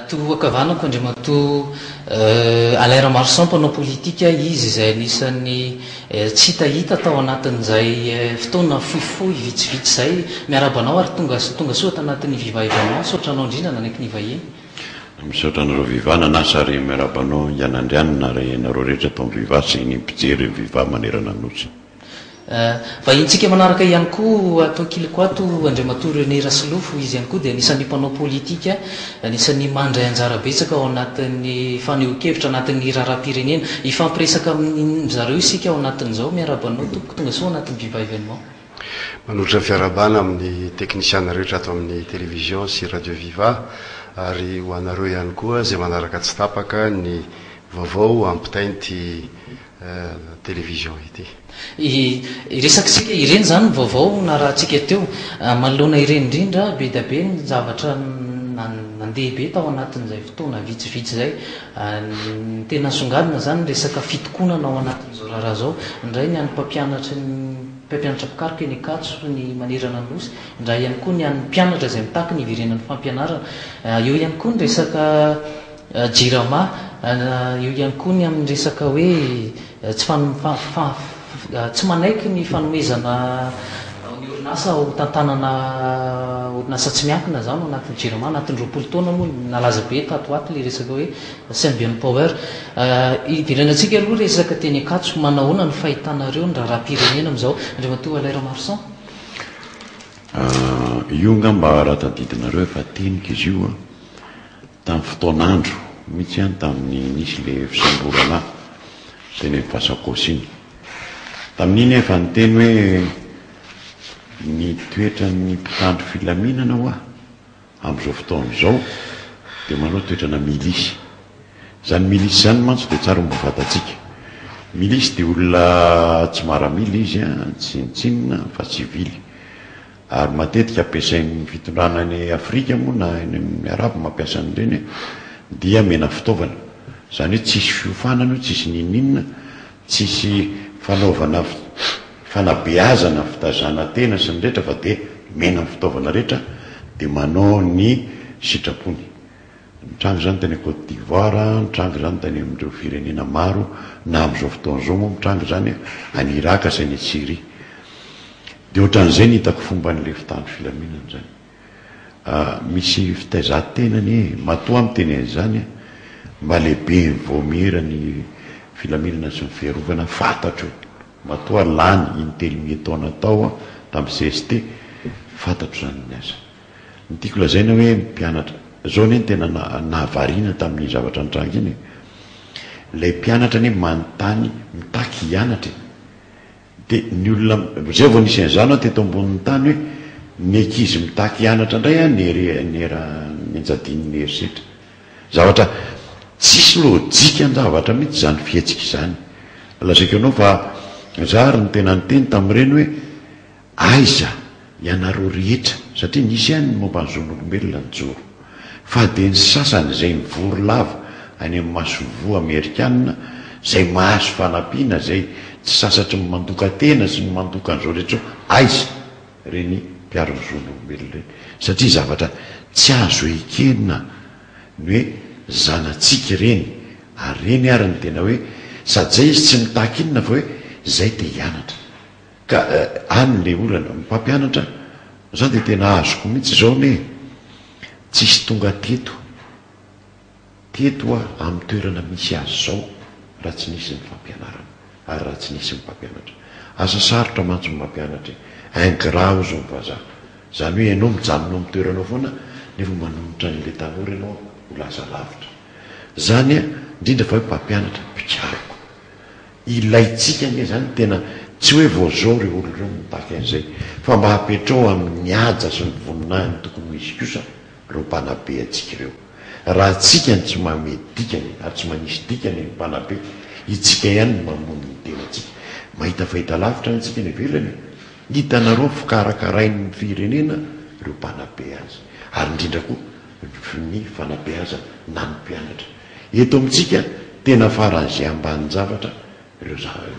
to akavanako andriamato Alain Marsan mpanao politika izy izay anisan'ny tsy hitahita tao anatin'izay fotoana fohifohy vitsivitsy zay miarabanao ary tonga soa tanatin'ny vivahivanao saotra anao indrindra nanaiky ny vahiny misaotra anareo vivana nasa ary miarabanao ianandrianina ary nareo rehetra tao viva sy ny mpijery viva manerana nosy vahintsika manaraka ihany koa atao kiliko ato Andriamato René Rasilofo izy ihany koa dia anisan'ny mpanao politika anisan'ny mandray anjara betsaka ao anatin'ny faneho-kevitra anatin'ny raharaham-pirenena ifampiresaka amin'zareo isika ao anatin'izao miarabanao tompoko tonga soa anatin'ny viva événement manotra fiarabana amin'ny teknisiana rehetra ato amin'ny télévision sy radio viva ary ho anareo ihany koa zay manaraka tsy tapaka ny vaovao ampitainty télévision ity iresakisika ireny zany vaovao na raha tsika teo manoloana ireny indrindra be da be ny zavatra nandeha be tao anatin'izay fotoana vitsivitsy zay tena songadina zany resaka fitokonana ao anatin'izao raharaha zao indray ny any mpampianatra pikaroka ny akatso ny manerana nosy indray ihany koa ny any mpianatra zay mitaky ny ivirenan'ny fampianarana eo ihany koa ny resaka jirama eo ihany koa ny amin'ny resaka hoe tsy manaiky ny fanomezana ny orinasa ho tantanana orinasa tsy miankina zany anatin'ny jirama anatin'ny 20 taona moa nalaza be tatoato le resaka hoe Symbian Power ivirenantsika aloha resaka teny akatso manahoana ny fahitanareo ny raharaham-pirenena am'izao Andriamato Alain Marsan io ngamba raha tadidinareo efa tenika izy io tamin'ny fotoanandro mihitsy any tamin'ny nisy le fisamborana teny fasakosiny tamin'iny efa nyteny hoe ny toetra ny mpitandro filaminana hoa am'izao fotoana izao dia manao toetrana milisy zany milisy zany mantsy dia tsara mbo fatatsika milisy dia olona tsy maramily izy tsinitsinina fa sivily ary matetika ampiasain'ny fitondrana ny Afrika moa na eny amin'ny Arabo mampiasa an'ireny dia mena fitaovana zany hoe tsisy fiofanana tsisy nininina tsisy fanaovana fanabeazana fitazana tena sy ny rehetra fa dia mena fitaovana rehetra dia manao ny sitrapony mitrango zany tany Côte d'Ivoire mitrango zany tany amin'ireo firenena maro na amin'izao fotoana izao moa mitrango zany any Iraka sy ny Syrie dia ohatran'izay ny hitako fomba n'le fitandro filaminana zany misy fitaizan-tenany matoa amin'ny teny zany mba lehibe voamira ny filaminana sy ny fiarovana fantatro matoa lany intelo taona tao tamin'ny CST fantatro zany ny asa ny tiako lazaina hoe mpianatra zao ny tena nahavariana tamin'ny zavatra nitrango iny lay mpianatra ny manontany mitaky hianatra dia ny olona zay vao nisy an'izany teto ambonin'ny tany hoe ny ankizy mitaky hianatra indray nenjadin'ny herisetra zavatra tsisy lojika ny zavatra mihitsy zany fihetsika izany lazaiko anao fa zary ny tena nyteny tamin'ireny hoe aiza ianareo rehetra satria nisy ihany momba ny zon'olombelona ny joro fa dia ny sasany izay mivory lava any amin'ny masovoa amerikanina zay mahazo fanampiana zay tsy sasatry ny mandoka tena sy ny mandoka an'izao rehetra aiza reny mpiaro-ny zon'olombelona reny satria zavatra tsy azo ekenina ny hoe zanatsika reny ary reny ary ny tena hoe sady zay izy tsy mitaky inona fa hoe zay dia hianatra ka anyle olana mpampianatra zany dia tena azoko mihitsy zao ne tsisy tonga teto amin'ny toerana misy azy zao raha tsy nisy ny fampianarana ary raha tsy nisy ny mpampianatra asa sarotra mantsy ny mampianatra ingrat o zao nyvazaha zany hoe ianao mijanonao amin'ny toeranao foana nefa manomitra n'le tanora ianao ho lasa lavitra zany indrindra fa hoe mpampianatra mpikaroko ilaitsika ane zany tena tsy hoe vao zao re olo reo mitaky an'izay fa mba hapetrao amin'ny aja sy ny voninahiny tokony misy kosa reo mpanabe atsika ireo raha tsika ny tsy mamety dikany ary tsy manisy dikany ny mpanabe itsika ihany ny mamony ny tenatsika mahita fahita lavitra ntsika ny velany hitanareo fikarakarain'ny firenena reo mpanabe azy ary indrindra koa ny fanabe aza na ny mpianatra eto amintsika tena faran'izay ambany zavatra reo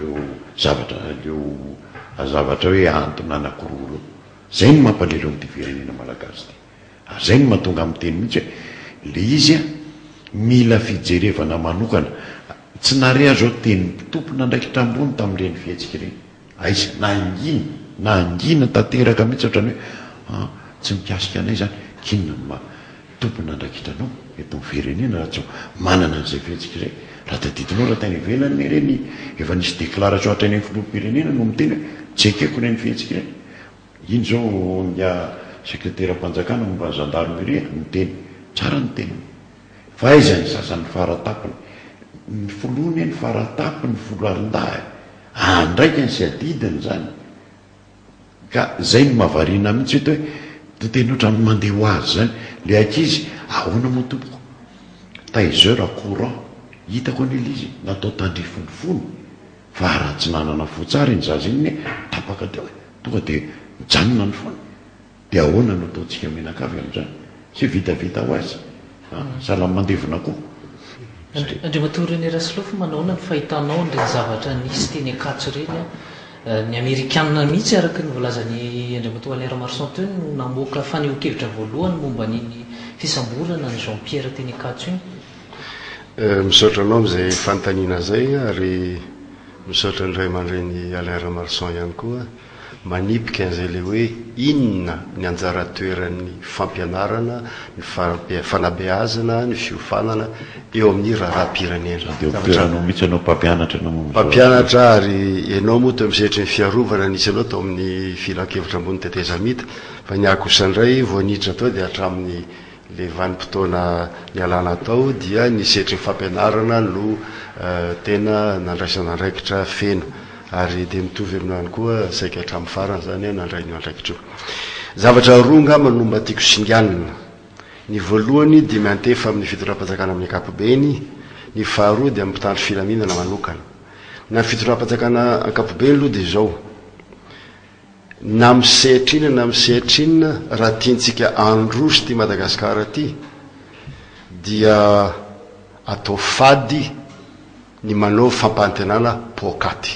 zavatra hoe antony anankiroa reo zay ny mampalelo amin'ity firenena malagasy ty ary zay ny mahatonga amin'ny teny mihitsy hoe le izy mila fijerevana manokana tsy nare azo teny tompona ndraiky trambony tamin'ireny fihetsika ireny aizy na angina tanteraka mihitsy ohatrany hoe tsy mikasika anay zany kinona tompona ndraikitranao eto miverenena raha tsy manana an'izay fihetsika izay raha tadidinao raha tany ivelany ireny efa nisy déclaration hatrany amin'ny filoham-pirenena no miteny hoe tsy ekeko ireny fihetsika ireny iny zao nya sekretera mpanjakana momba gendarmerie miteny tsara ny teny fa aiza ny sasany faratapiny ny folony ny faratapiny folo alindahy andraiky ny sy adidiny zany ka zay no mahavariana mihitsy hoe toteny ohatrany mandeha ho azy zany le ankizy ahoana moa tompoko taiseur courant hitako an'ila izy natao tandrifonofony fa raha tsy nanana fotsara iny zaza iny tapaka teo tonga de mijanona ny fony de ahoana no ataontsika menakavy am'izany sy vitavita ho azy salamy mandevona koa andriamatory ny Rasilofo manaona ny fahitanao nreny zavatra nisy teny akatso reny ny amerikanina mihitsy araky ny volazany andriamatory Alain Marchand teo no namoaka faneho-kevitra voalohany momba niny fisamborana ny Jean Pierre teny akatso iny misaotra anao am'izay fanontaniana zay ary misaotra ny ray aman-dreny Alain Marchand ihany koa manipika an'izay le hoe inona ny anjara toeran'ny fampianarana ny fanabeazana ny fiofanana eo amin'ny raharam-pirenena mihitsy anao mpampianatra ary ianao moa to misehatry ny fiarovana nisy anao tao amin'ny filan-kevitra ambony tetezamita fa ny akosan'indray voaniditra tao dia hatramin'ny le vanim-potoana ny alana tao dia ny sehatry ny fampianarana no tena nandraisana andraikitra feno ary de mitovy aminany koa saika hatramin'ny farany zany nandray ny andraikitra io zavatra roa ngamba no mba tiako singanina ny voalohany dia miantefa amin'ny fitoram-panjakana amin'ny ankapobeny ny faharoa dia amin'ny mpitandro filaminana manokana na ny fitoram-panjakana ankapobeny aloha dia zao na misehatrinina raha tiantsika androsy ty Madagasikara ty dia atao fady ny manao fampantenana pokaty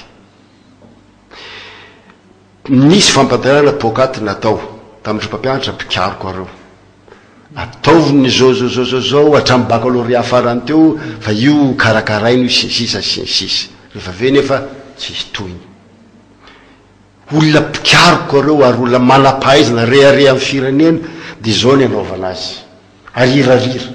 nisy fampantenana pokaty natao tamin'ireo mpampianatra mpikaroko areo ataoviny zao hatramin'ny baccalauréat farany teo fa io karakarainy sisa rehefa ve nefa tsisy toyny olona mpikaroko areo ary olona manam-pahaizana rehare amin'ny firenena dia zao ny anaovana azy arirarira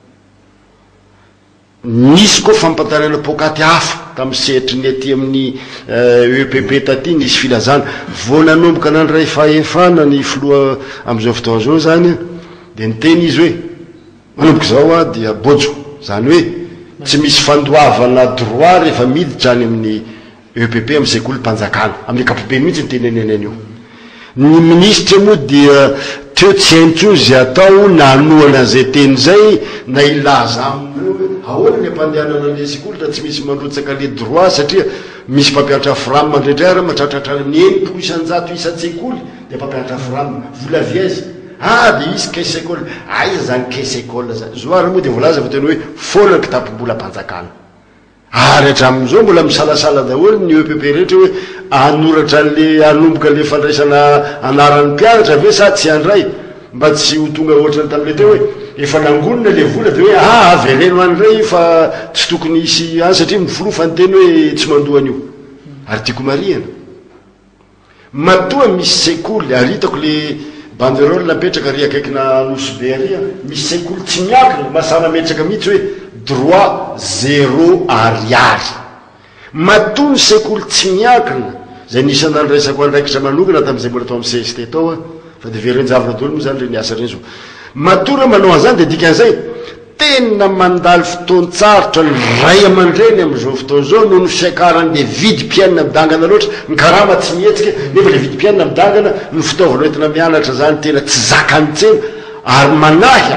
nisy koa fampantanana pokaty hafa tamin'ny sehatry ny aty amin'ny EPP taty nisy filazana vo nanomboka nandray fahefana ny filoha am'izao fotoana zao zany dia niteny izy hoe manomboka zao dia bojo zany hoe tsy misy fandoavana droit rehefa miditra any amin'ny EPP amin'ny sekoly mpanjakana amin'ny ankapobeny mihitsy nyteneneneny io ny ministre moa dia teo tsy haintsony zay atao nanoana zay teny zay na ilaza amin'ireo ahoana ny ampandehanana le sekoly raha tsy misy mandrotsaka le droit satria misy mpampianatra frame mandrendray matratratra ny 100 isan-tsekoly dia mpampianatra frame vola viazy dia isy caisse école aiza zany caisse école zany zoary moa dia voalaza fa tena hoe foana kitapom-bola mpanjakana ary hatramin'izao mbola misalasala daholo ny EPP rehetra hoe anoratra le anomboka le fandraisana anaran'ny mpianatra ve sa tsy andray mba tsy ho tonga ohatrany tamin'le teo hoe efa nangonina le vola dia hoe avereno andray fa tsy tokony isy any satria mifolofa ny teny hoe tsy mandohany io ary tiako mariana matoa misy sekoly ary hitako le banderole napetraka ry akaikina nosbe arya misy sekoly tsy miakina masana metraka mihitsy hoe droit 0 ariary matoa ny sekoly tsy miakina zay nisy nandraisako andraikitra manokana tamin'izay mbola tao amin'ny CST tao fa dia verenjavona dolo moa zany re niasa reny zao matoa manao an'izany dia dikan'izay tena mandaly fotoan-tsarotra ny ray aman-dreny amin'izao fotoana zao noho ny fiakarany le vidim-piainana midangana loatra ny karama tsy mihetsika nefa le vidim-piainana midangana ny fitaovana entina mianatra zany tena tsy zakany tsena ary manahy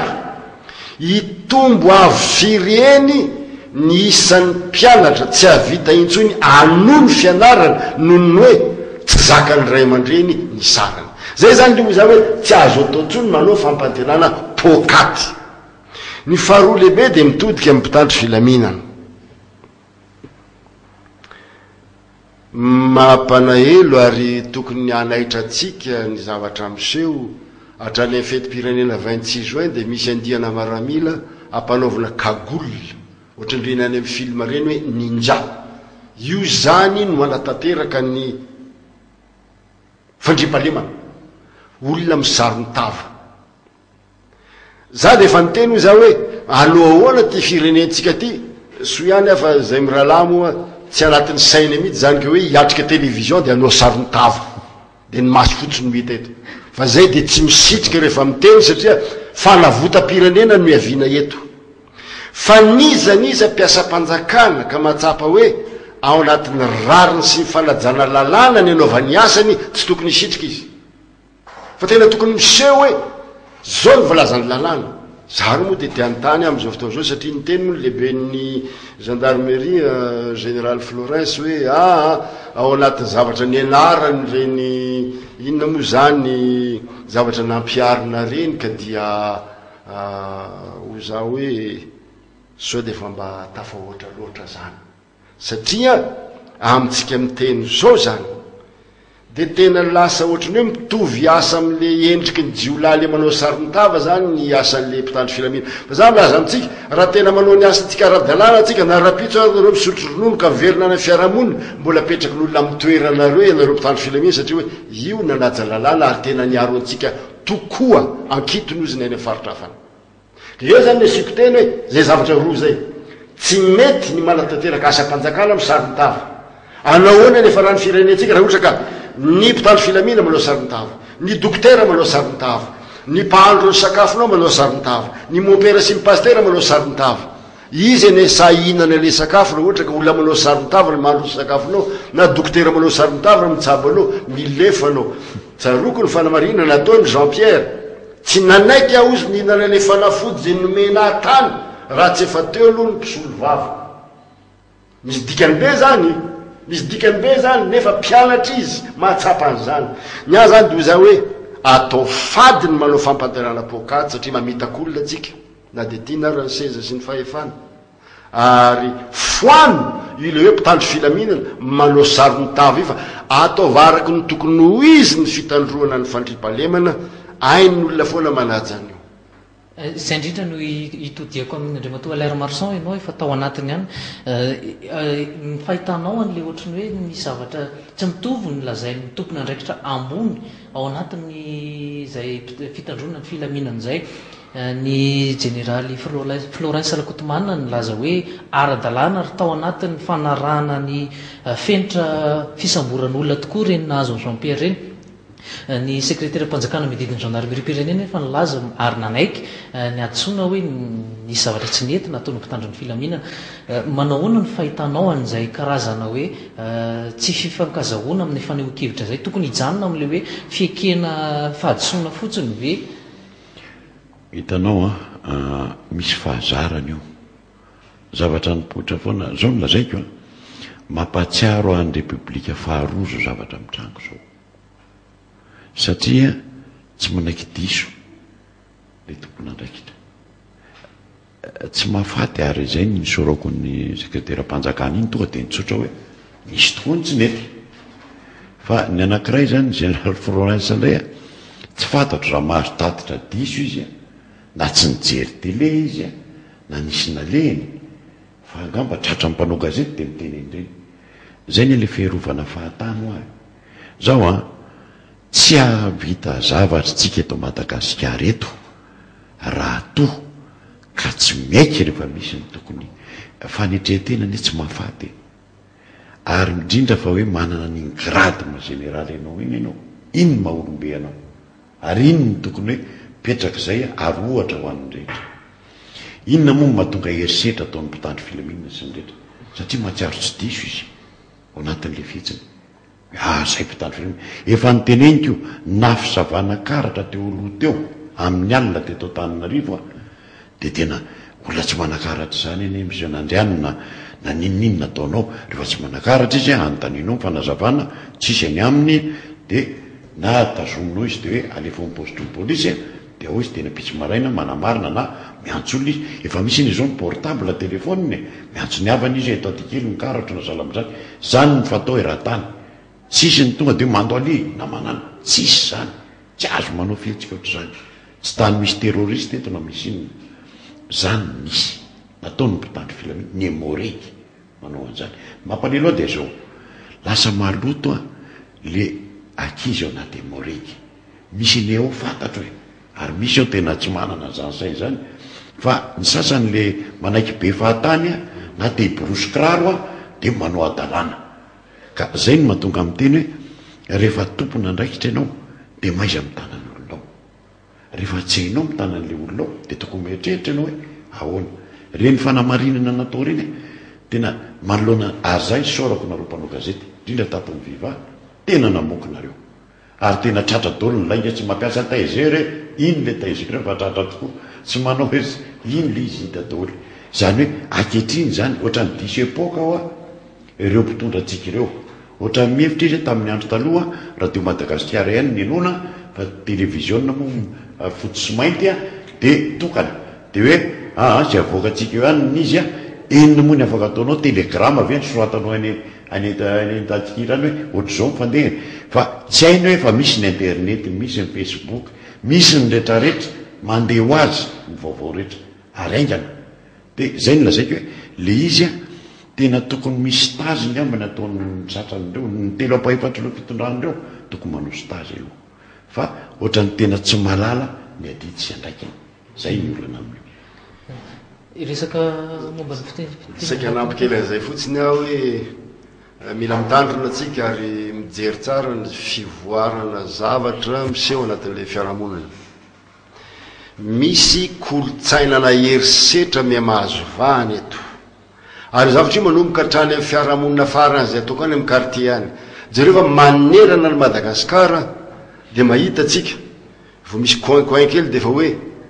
hitombo avy firy eny ny isan'ny mpianatra tsy havita intsony anono fianarana noho ny hoe tsy zakany ray aman-dreny ny sarany zay zany le zany hoe tsy azo atao ntsony manao fampantenana pokaty ny faharoa lehibe dia mitodika amin'ny mpitandro filaminana mampanahelo ary tokony anaitra atsika ny zavatra miseho hatrany fety-pirenena 26 juin dia misy andiana maramila ampanaovana kagol ohatrandreny any amin'ny film reny hoe ninja io zany no manatanteraka ny fandriampahalemana olona misarony tava za de efa niteny za hoe alohahoana ty firenentsika ty so ihany afa zay mirahalahy moa tsy anatin'ny sainy mihitsy zany ke hoe hiatrika télévision de anao sarony tava de ny maso fotsiny no hita eto fa zay de tsy misitrika rehefa miteny satria fanavotam-pirenena no hiaviana eto fa nizaniza mpiasa-panjakana ka mahatsapa hoe ao anatin'ny rariny sy fanajana lalàna ny anaovany asany tsy tokony hisitrika izy fa tena tokony miseho hoe zao ny volazany lalàna zary moa de tianytany am'izao fotoa zao satria niteny moa lehiben'ny gendarmerie général Florence hoe ao anatin'ny zavatra ny anarany reny inona moa zany zavatra nampiarina reny ka dia ho za hoe sao de fa mba tafahoatra loatra zany satria amitsika miteny zao zany de tena lasa ohatrany hoe mitovy asa am'le endriky ny jiolaly manao saryntava zany ny asan'le mpitandro filamina fa za milaza amitsika raha tena manao ny asantsika ara-dalàna atsika narapitso anareo misotro ronono ka verina any fiarahamonina mbola apetraky n'olona mitoeranareo ianareo mpitandro filamina satria hoe io nanaja lalàna ary tena niaro antsika tokoa ankitonyoziny any afaritra hafana eo zany le siko teny hoe zay zavatra roa zay tsy mety ny manatanteraka asa-panjakana amin'ny saryntava anahoana nefa rany firenentsika raha ohatra ka ny mpitandro filamina manao saryntava ny dokotera manao saryntava ny mpahandro ny sakafonao manao saryntava ny mompera sy ny pastera manao saryntava izy ane sa ihinana le sakafo raha ohatra ka olona manao saryntava ny mahandro ny sakafonao na dokotera manao saryntava mitsabanao milefanao tsaroko ny fanamarina nataony Jean Pierre tsy nanaiky aozy nihinana le fanafody zay nomena atany raha tsy efa teo aloha ny mpisolo vava misy dikany be zany misy dikany be zany nefa mpianatra izy mahatsapa an'izany nya zany de za hoe atao fady ny manao fampanterana pokaty satria mamitakolona atsika na de tia narany seza sy ny fahefana ary foano ile hoe mpitandro filaminana manao saryntava io fa atao varaky ny tokony ho izy ny fitandroana ny fandriampahalemana ain'olona foana manajany io zay indrindra no hitodiako amin'andriamatoa l'air marchand ianao efa tao anatiny any ny fahitanao an'le ohatrany hoe ny zavatra tsy mitovy ny lazay ny tompony andraikitra ambony ao anatin'ny zay fitandrona ny filaminana zay ny generaly Florence Alakotomana nylaza hoe ara-dalàna ary tao anatin'ny fanarahana ny fenitra fisamboran'olona tokoa reny nahazo Jean Pierre reny ny secrétaire mpanjakana mididiny gendarmerie pirenena efa nilaza ary nanaiky ny adsoina hoe ny zavatra tsy nety nataony mpitandro ny filaminana manahoana ny fahitanao an'izay karazana hoe tsy fifankazahoana amin'ny faneho-kevitra zay tokony hijanona am'le hoe fiekena fahadisoana fotsiny ve hitanao misy fahazarana io zavatra nipoitra foana zao nolazaiko mampatsiaro any repoblika faharozo zavatra mitrango zao satria tsy manaiky diso le tompona andraikitra tsy mahafaty ary zay ny nisorako ny sekretera mpanjakana iny tonga de nitsotra hoe misy tokoa ny tsy nety fa ny anankiray zany général Florence indray tsy fantatro raha mahazo tatitra diso izy na tsy nijery tele izy na nisy naleny fa angamba tratra mpanao gazety de miteny indreny zay ny le fiarovana fahatany ho avy zao tsy avita zavatra tsika eto Madagasikara eto raha to ka tsy maiky rehefa misy ny tokony fanetrehatena ny tsy mahafaty ary indrindra fa hoe manana ny grade ma généraly ianao iny ianao iny maolombe anao ary iny ny tokony hoe petraka zay ary ohatra ho an'ny rehetra inona moa mahatonga herisetra ataon'ny mpitandro filaminana sy ny rehetra satria mahatsiaro tsy diso izy ao anatin'le fihetsiny zay mpitandro filaminana efa niteneniko nafisavana karatra teo aloha teo amin'ny alina teto Antananarivo de tena olona tsy manan-karatra zany eny misy nandrianina na ninninona ataonao rehefa tsy manan-karatra izy anotaninao fanazavana tsisy any aminy de na tazominao izy de hoe alefa poste polisy de ao izy tena pitsy maraina manamarina na miantso olona izy efa misy ny zao ny portable telefôniny miantso ny havany izy eto atikely ny karatra na zalamizany zany ny fatao eran-tany tsisy ny tonga de mando ali na manana tsisy zany tsy azo manao fihetsika ohatr'izany tsy tany misy terroriste eto na misy inona zany misy nataony mpitandro filamina ny emoreky manao an'izany mampalelo dia zao lasa maloto a le akizy ao anaty emoreky misy ny eo fantatro hoe ary misy eo tena tsy manana zanysay zany fa ny sasany le manaiky be fahatany a na te hiborosy kiraro a dia manao adalàna ka zay no mahatonga amin'ny teny hoe rehefa tompona ndraikitra ianao dia maiza mitanan'olonao rehefa tsy hainao mitanan'le olonao dia tokony mieritreritra ianao hoe ahoana reny fanamarinana natao reny tena manoloana ary zay sorako nareo mpanao gazety indrindra taton'ny viva tena namokonareo ary tena tratra dolo ny lainga tsy mampiasa taizer iny le taizer fa tratra tokoa tsy manao hoe iny le izy hita daholo zany hoe ankehitriny zany ohatrany diso epoka ao a ireo mpitondra antsika ireo ohatra mihevitra izy tamin'ny andro taloha radio Madagasikara ihany ninona fa televisionna moa fotsy sy mainty a dia tokana dia hoe tsy avoaka antsika eo ihany izy a enina moa ny afaka ataonao telegrama avy any soratanao anentantikirany hoe ohatr'izao mifandeha fa tsy hainy hoe fa misy ny internet misy ny Facebook misy ny rehetrarehetra mandeha ho azy ny vaovao rehetra ary aingana dia zay no lazaiko hoe le izy a tena tokony misy stage ny ambany ataon'ny satran'ireo ny telo ampahefatry leo fitondran'ireo tokony manao stage io fa ohatrany tena tsy malala ny adity sy andraikiny zay ny olana amin'io resaka momba ny fiteny isaky anampykely an'izay fotsiny aho hoe mila mitandrina atsika ary mijery tsara ny fivoarana zavatra miseho anatin'le fiarahamonina misy kolotsainana herisetra miamahazo vahany eto ary zavatra io manomboka hatrany amin'ny fiarahamonina farany zay ataoko any amin'ny quartier any jereo fa manerana ny Madagasikara dia mahita atsika vo misy coin kely dia fa hoe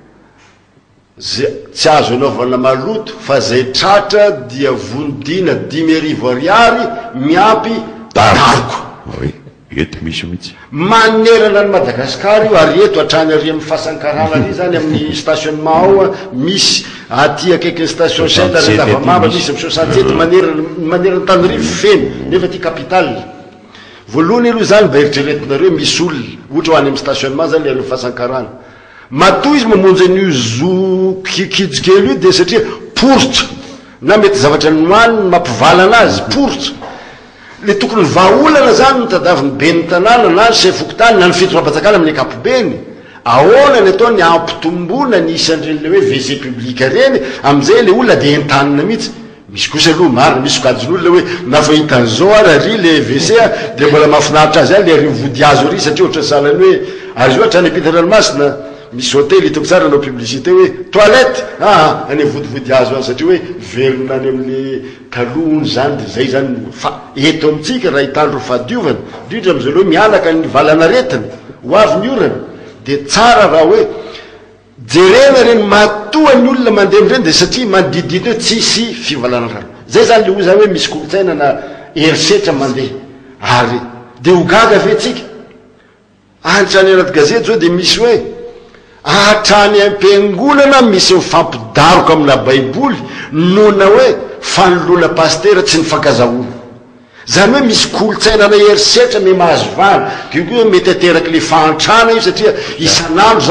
tsy azo anaovana maloto fa zay tratra dia vondina 10,000 ariary miampy daroko eto misy mihitsy manerana ny Madagasikara io ary eto hatrany ary amin'ny fasankarana ry zany amin'ny stationnement ao misy aty akaiky ny station centre Davamamba misy amin'ny 67 manerana ny tany rivo feno nefa ty capitale voalohany aloha zany mba eritreretinareo misy olona ohatra ho any amin'ny stationnement zany le aloha fasankarana matoa izy mamonjy an'io zo kikijikely io dia satria poritra na mety zavatra nohaniny mampivala anazy poritra le tokony vaolana zany notadaviny be ny tanàna na ny sefokotany na ny fitorapatsakana amin'ny akapobeny ahoana ny atao ny ampitombona ny isan'ireny le hoe WC publique reny amin'izay le olona dia entanina mihitsy misy kosa aloha marina misy sokajin'olona hoe nafa hitan'izao ary le WC dia mbola mahafinaritra azy any le ary vody azo ry satria ohatra salany hoe ary io hatrany ampitanranomasina misy hôtely hitako tsara anao publicité hoe toilette any vodivody azo any satria hoe verina any amin'ny kalony zany dia zay zany fa eto amintsika raha hitandro fadiovana indrindra amin'izao loha mialaka ny valanaretiny ho avy ny orana dia tsara raha hoe jerena reny matoa ny olona mandeha amin'ireny dia satria manodididina hoe tsisy fivalana rano zay zany le ho zany hoe misy kolotsaina na herisetra mandeha ary dia ho gaga ve tsika antrany anaty gazety zao dia misy hoe hatrany am-piangonana misy mifampidaroka amina baiboly nona hoe fanoloana pastera tsy ny fankazahoana zany hoe misy kolotsainana herisetra me mahazo vana io koa mety ateraky le fahantrana io satria isan'andro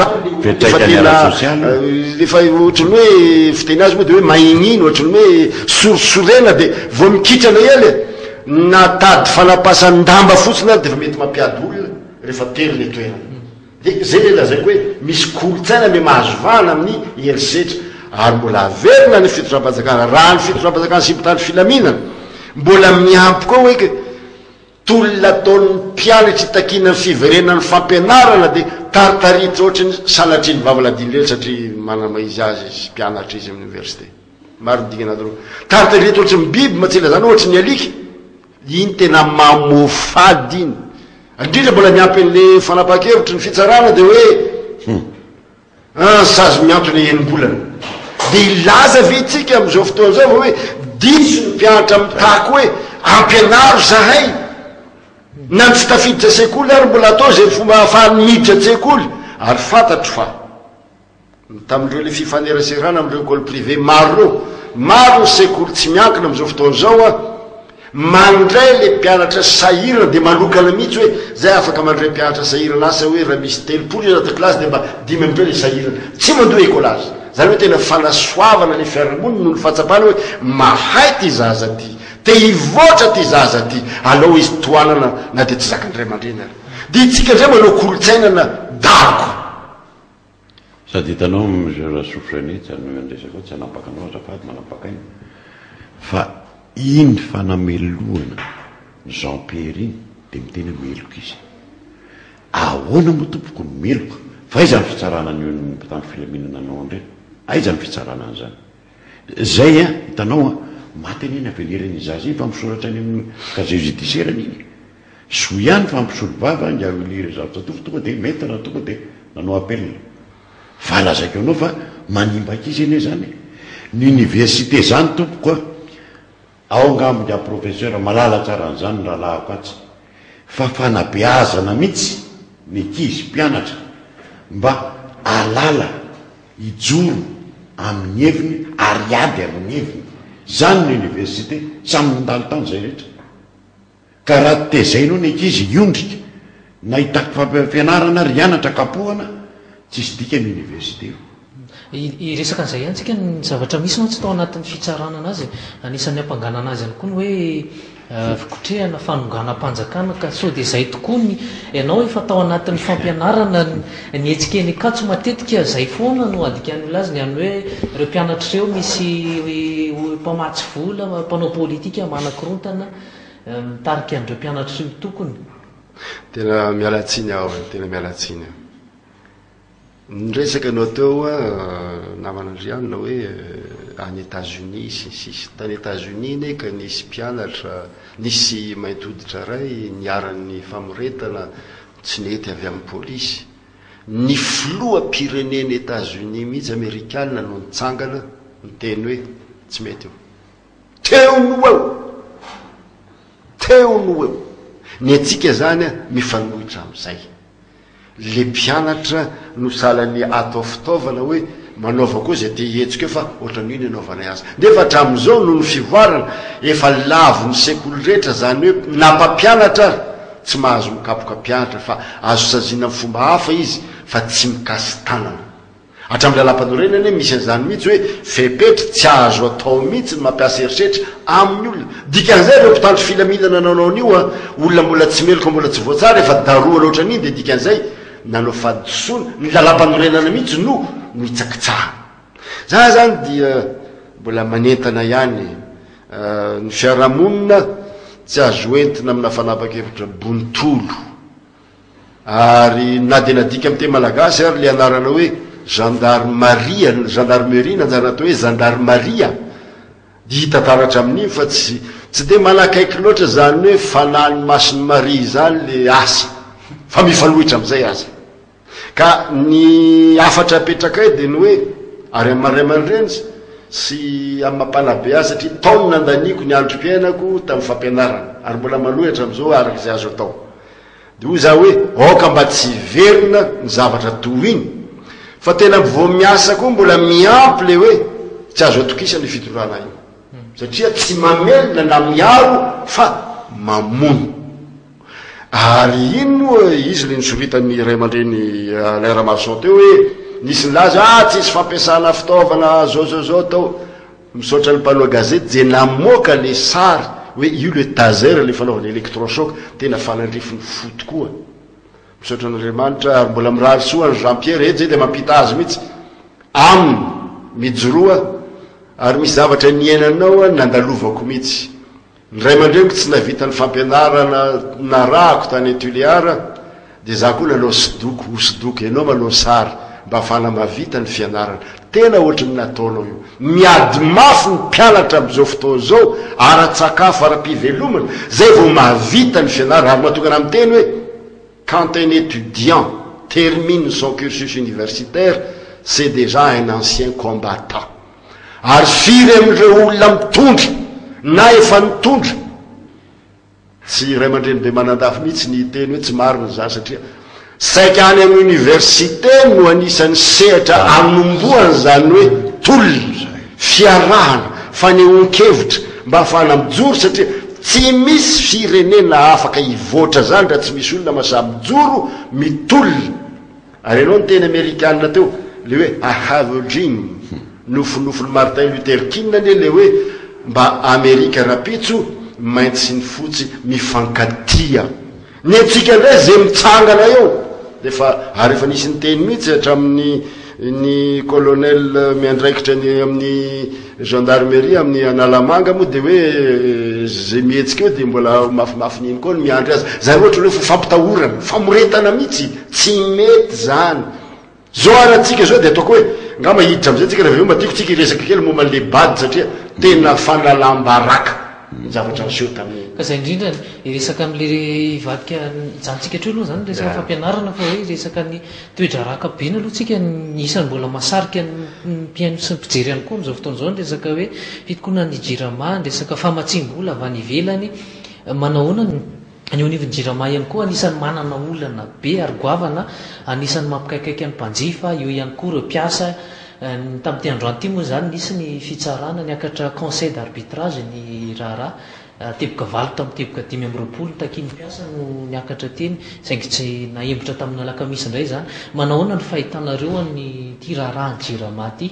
zany lefa ohatrany hoe fiteny azy moa dia hoe mahigniny ohatrany hoe sorosorena dia vo mikitrana ely natady fanapasan-damba fotsiny ary dia fa mety mampiady olona rehefa tery le toerana dia zay le lazaiko hoe misy kolotsaina me mahazo vana amin'ny herisetra ary mbola averina ny fitoram-panjakana raha ny fitoram-panjakana sy mpitandro filaminana mbola miampy koa hoe tolona ataon'ny mpianatra hitakina ny fiverenany fampianarana dia taritaritra ohatrany sanatry ny vavaladinilely satria manama izy azy sy mpianatra izy amin'ny université maro nydingana dro taritaritra ohatry ny biby matsila zany ohatry ny alika iny tena mamofady iny indrindra mbola miampy an'le fanapaha-kevitry ny fitsarana dia hoe sazy miantony enim-bolana dia ilaza vetsika amin'izao fotoana zao hoe diso ny mpianatra mitako hoe ampianaro zahay na ny tsy tafiditra sekoly ary mbola atao zay fomba ahafahany miditra tsekoly ary fantatro fa tamin'ireo le fifaneraserana amin'ireo école privé maro reo maro ny sekoly tsy miankina amin'izao fotoana zao a mandray le mpianatra sahirana dia manokana mihitsy hoe zay afaka mandray mpianatra sahirana asa hoe raha misy telopolo anaty klasy dia mba 10 amin'ireo le sahirana tsy mandoa ekolazy zany hoe tena fanasoavana le fiarahamonina no fahatsapana hoe mahay ty zaza ty te hivoatra ty zaza ty alao izy toanana na de tsy zakandray aman-dreny ary de itsika ndray manao kolotsainana dako sady hitanao mzera sofreny tsy andresako tsy anampakanao azafady manapakaina fa iny fanameloana Jean Pierre iny de mitena meloka izy ahoana moa tompoko meloka fa aiza ny fitsarana ny mpitany filaminana anao ndreny aiza ny fitsarana an'izany zay a hitanao a mateny iny avelerany zaza iny fa misoratra any amin'ny casier judiciaire iny so ihany fa mpisolo vava ngiaveliry zavatra tonga de mety raha tonga de nanao appel fa lazako anao fa manimbaka izy eny zany ny université zany tompoko ao angambony a professeur malala tsara an'izany raha lahako atsy fa fanabeazana mihitsy ny ankizy mpianatra mba alala ijoro amin'ny heviny ary ady amin'ny heviny zany ny université samy mindalo tany zay rehetra ka raha tezainao ny ankizy iondrika nahitako fampianarana ry anatra kapohana tsisy dika ny université io iresaka an'izay antsika ny zavatra misy no tsy tao anatin'ny fitsarana anazy anisan'ny ampanganana azy any koa ny hoe fikotrehana fanonganam-panjakana ka so de zay tokoa ny ianao efa tao anatin'ny fampianarana ny etsikeny akatso matetika zay foana no adikany olazy ny any hoe ireo mpianatra ireo misy mpamatsy vola mpanao politika manakorontana mitarika an'ireo mpianatra io tokony tena mialatsiny ao tena mialatsiny nresaka anao teo namanandrianina hoe any États-Unis sisy tany États-Unis ne ka nisy mpianatra nisy maintoditra ray niaran'ny famoretana tsy nety avy amin'ny polisy ny filoham-pireneny États-Unis mihitsy amerikanina no nitsangana miteny hoe tsy mety eo teo no eo ny atsika zany mifanohitra amin'izay le mpianatra no salany atao fitaovana hoe manaova koa zay te hetsika fa ohatran'io ny anaovana azy nefa hatramin'izao no ny fivoarana efa lavo ny sekoly rehetra zany hoe napampianatra tsy mahazo mikapoka mpianatra fa azo saziana amin'ny fomba hafa izy fa tsy mikasy tanana hatramin'ny lalam-panorenana misy an'izany mihitsy hoe fepetra tsy azo atao mihitsy ny mampiasa eritreritra amin'ny olona dikan'izay reo mpitandro filaminana nanaon'io a olona mbola tsy meloka mbola tsy voatsara efa daroana ohatran'iny de dikan'izay nanao fadisoana ny lalam-panorenana mihitsy no itsakitsaha za zany dia mbola manentana ihany ny fiarahamonina tsy azo entina amina fanapa-kevitra bontolo ary na de nadika amin'ny teny malagasy ary le anarana hoe gendarmerie nanjara atao hoe gendarmeria di hitataratra amin'iny fa tsy de manakaiky loatra zany hoe fanany masiny maria zany le asa fa mifanohitra am'izay aza ka ny afatra apetraka e de ny hoe ary am'maray aman-dreny sy amin'ny mampanabe azy satria taony nandaniko ny androm-piainako tamin'ny fampianarana ary mbola manohitra am'izao araka izay azo atao de hoy za hoe aoka mba tsy verina ny zavatra toiny fa tena vo miasa koa mbola miampy le hoe tsy azo atokisany fitorana iny satria tsy mamelona na miaro fa mamono ary iny moa izy le nisoritany ray aman-dreny lairamason teo hoe nisy nilaza tsy isy fampiasana fitaovana zao tao misaotra ny mpanoa gazety je namoaka le sary hoe io le taser le fanaovana électrochoc tena fanandrifiny fo tokoa misaotra n'andriamanitra ary mbola mirary soa ny Jean Pierre ety zay de mampita azy mihitsy aminy mijoroa ary misy zavatra niainanao nandalovako mihitsy ny ray aman-dreniko tsy navita ny fampianarana narahako tany Tuléar de za koa nanao hosodoko ianao manao sary mba afana mavita ny fianarana tena ohatrany nataonao io miady mafy ny mpianatra am'izao fotoa zao ara-tsakafo ara-pivelomana zay vo mavita ny fianarana ary mahatongana amin'ny teny hoe quand un étudiant termine son cursus universitaire c'est déjà un ancien combattant ary firy am'ireo olona mitondra na efa nitondra tsy ray aman-dreny be manandafy mihitsy ny teny hoe tsy marina za satria saika any amin'ny université no anisan'ny sehatra anomboany zany hoe tolona fiarahana fanehoan-kevitra mba afahana mijoro satria tsy misy firenena afaka hivoatra zany raha tsy misy olona masaby mijoro mitolona ary ianao ny teny amerikanina teo le hoe I have a dream nofonofony Martin Luther King anie le hoe mba Amerika rapitso maintsy sy ny fotsy mifankatia ny atsika ndray zay mitsangana eo defa ary efa nisy ny teny mihitsy hatramin'ny ny colonel miandraikitra ny amin'ny gendarmerie amin'ny Analamanga moa de hoe zay mihetsika eo de mbola mafimafy niny koa ny miandry azy zany ohatra hoe fampitahorana famoretana mihitsy tsy mety zany zao aratsika zao de ataoko hoe ngamba hiditra am'izay tsika rehefa eo mba tiako tsika iresaka kely momba le bady satria tena fanalam-baraka zavatra niseho tamin'ny ka zay indrindra iresaka am'le vadika ijanontsika hatreo aloha zany resaka fampianarana fa hoe resaka ny toedra raka beny aloha tsika isany mbola masarika ny mpiaino sy ny mpijery ihany koa am'izao fotoana zao ny resaka hoe fitokona ny jirama ny resaka famatsim-bola avy any ivelany manahoana ny onivon'ny jirama ihany koa anisan'ny manana olana be ary goavana anisan'ny mampikaikaiky any mpanjifa eo ihany koa reo mpiasa tamin'ity androany ity moa zany nisy ny fitsarana ny akatra conseil d'arbitrage ny raharaha teboka valo tamin'ny teboka 5 takiny mpiasa no niakatra teny saingy tsy naembotra tamin'ny alakamisy indray zany manahoana ny fahitanareo any ty raharaha ny jirama ty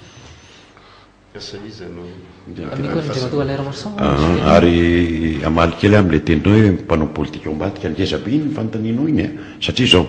ary amaly kely am'le tenynao hoe mpanao politika ambadika ngezabe iny ny fanontanianao iny satria zao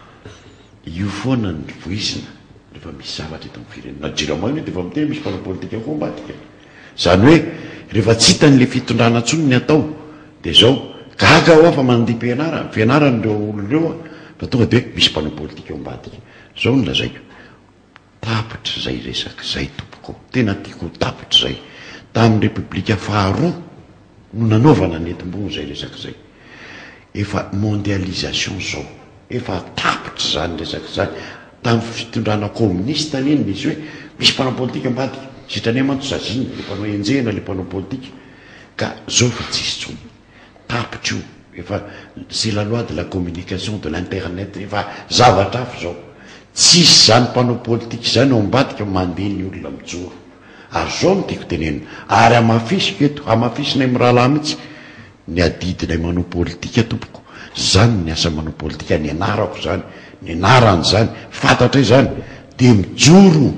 io foana ny voizina rehefa misy zavatra eto amin'ny firenena jirama iny de efa miteny misy mpanao politika koa ambadika zany hoe rehefa tsy hitan'le fitondrana tsony ny atao de zao gaga ho afa mandeha fianarandreo olonreo fa tonga de hoe misy mpanao politika ambadika zao ny lazaiko tapitra zay resaka zay tompoko tena tiako tapitra zay tamin'ny repoblika faharoa no nanaovana netim-bony zay resaka zay efa mondialisation zao efa tapitra zany resaka zany tamin'ny fitondrana communiste iny misy hoe misy mpanao politika ambadika sitrany mantsazina le mpanao enjehna le mpanao politika ka zao fa tsisy tsony tapitra io efa c'est la loi de la communication de l'internet efa zavatra afo zao tsisy zany mpanao politika zany ao ambadika mandeha ny olona mijoro ary zao no tiako tenenina ary amafisiko eto amafisinay mirahalahy mihitsy ny adidinay manao politika tompoko zany ny asa manao politika ny anarako zany ny anarany zany fantatra zany de mijoro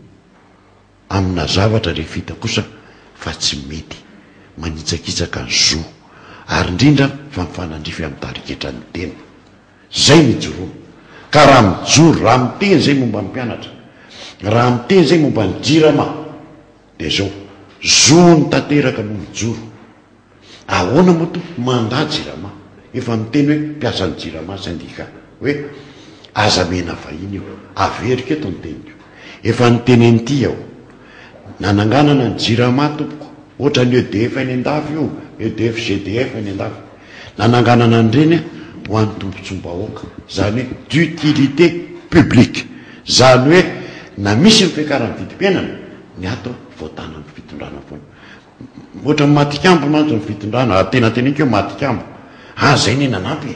amina zavatra rehefa hita kosa fa tsy mety manitsakitsaka ny zo ary indrindra fa mifanandrify amin'ny tariketra ny tena zay mijoroa ka raha mijoro raha miteny zay momba ny mpianatra raha miteny zay momba ny jirama de zao zo ny tanteraka no mijoro ahoana moa to manda jirama efa miteny hoe mpiasa ny jirama syndika hoe aza mena vahiny io averika eto ny teniko efa nitenen'ity aho nananganana ny jirama tompoko ohatra ny EDF any an-dafy io EDF GDF any an-dafy nananganana an'ireny ho an'ny tompontsom-bahoaka zany hoe d'utilité publique zany hoe na misy ny fiakaran'ny vidim-piainana ny ato voatana ny fitondrana foana ohatra ny matikambo mantsy ny fitondrana atenateniko hoe matikambo zay ny nanampy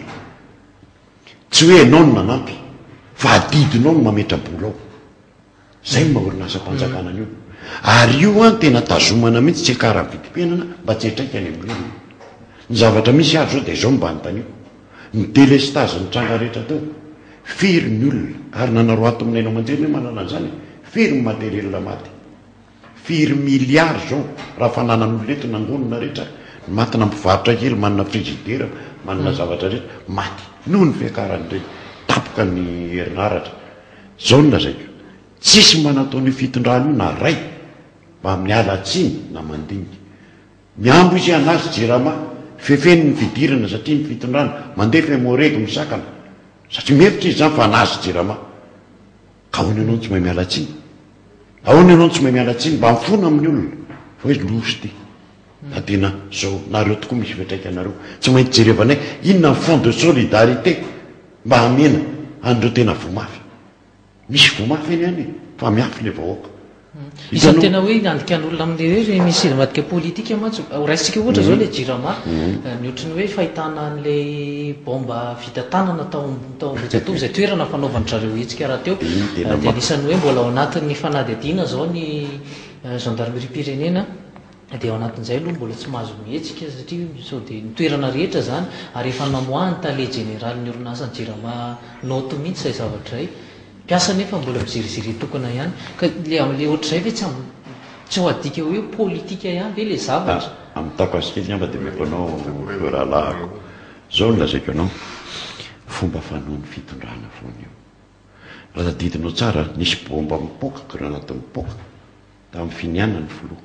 tsy hoe anao no nanampy fa adidinao no mametra-bola ao zay mahorinasa-panjakana an'io ary io a tena tazomana mihitsy tsy akara vidim-piainana mba tsy hetraika any amin'io ny zavatra misy azo zao de zao mba nytanio ny délestage ny tranga rehetra teo firy ny olona ary nanaro ato aminay nao manjery hoe manana an'izany firy ny materiel maty firy milliard zao raha fananan'olona eto nangonina rehetra matina mpivarotra kely manana frigidera manana zavatra rehetra maty noho ny fiakaran'ireny tapoka ny herinaratra zao ny lazaiko tsisy manataon'io fitondrana io na ray mba amin'ny alatsiny na mandinika miambo izy anazy jirama fefeny ny fidirana satria ny fitondrana mandefa moreko misakana satria mihevitra izy zany fa anazy jirama ka ahoana ianao tsy mahay mialatsiny ahoana ianao tsy mahay mialatsiny mba mifona amin'ny olona fa hoe losy ty na tena zao nareo tokoa misy fiatraika anareo tsy maintsy jerevanay inona ny fond de solidarité mba hamena andreo tena vomafy misy vomafy eny any fa miafy le vahoaka isan'ny tena hoe andikan'olona amin'le hoe misy madika politika mantsy raisitsika ohatra zao le jirama ny ohatrany hoe fahitana an'le bomba vita tanana tao Ambohijatovo zay toerana fanaovany zareo hetsika raha teo de anisan'ny hoe mbola ao anatin'ny fanadihadiana zao ny gendarmerie pirenena de ao anatin'izay aloha mbola tsy mahazo mihetsika satria sao de nitoerana rehetra zany ary efa namoahany tale général ny orinasany jirama noto mihitsy zay zavatra zay mpiasa nefa mbola miziriziry tokona ihany ka le am'le ohatr'izay ve tsy ho adika hoe politika ihany ve le zavatra amin'ny takoasikely amba dia meko anao rahalaako zao no lazaiko anao fomba fanoany fitondrana foana io raha tadidinao tsara nisy bomba mipoka grenade mipoka tamin'ny finianana ny filoha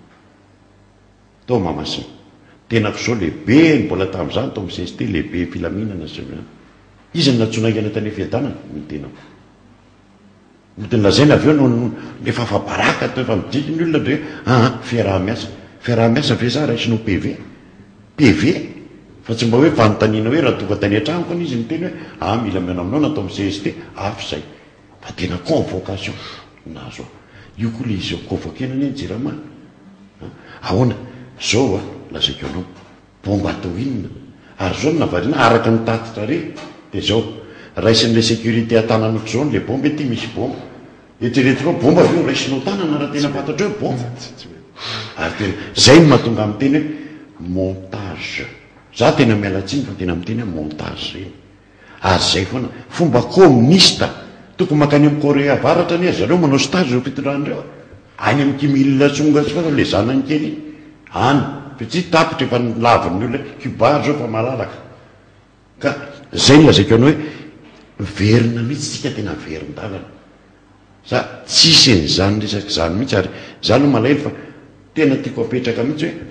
tao mamasina tena ko zao lehibe mbola tamin'izany tao amin'ny CST lehibe filaminana zay izy ny natsonaingana tany fiadanana ny tenako mody lazaina avy eo no efa fabaraka to efa midiky ny olona de fiaraha-miasa ve za raisy no PV fa tsy mba hoe vanontaniana hoe raha tonga tany an-tranoko an izy ny teny hoe mila miana aminao natao amin'ny CST afy zay fa tena convocation nazo io koa le izy convoquena ny Jirama ahoana zao lazaiko anao bomba atao inona ary zao navarina araka ny tatitra re de zao raisin'le sécurité atananao zao le bomba ety misy bomba eteretinao bomba aveo raisinao tanana raha tena fantatra hoe bomba ary tena zay no mahatonga amin'ny teny hoe montage za tena mialatsiny fa tena amin'ny teny hoe montage reny ary zay foana fomba communiste tokony makany amin'ny Korea avaratra ny zareo manao stage reo fitondrandreo any amin'ny Kim Tsonga fa le zanany kely any fa tsy tapitra efa lavin'ny olona Cuba zao fa malalaka ka zay no lazaiko anao hoe verina mihitsy tsika tena verin-dalana za tsisy n'izany resaky zany mihitsy ary zany no malaelo fa tena tiako apetraka mihitsy hoe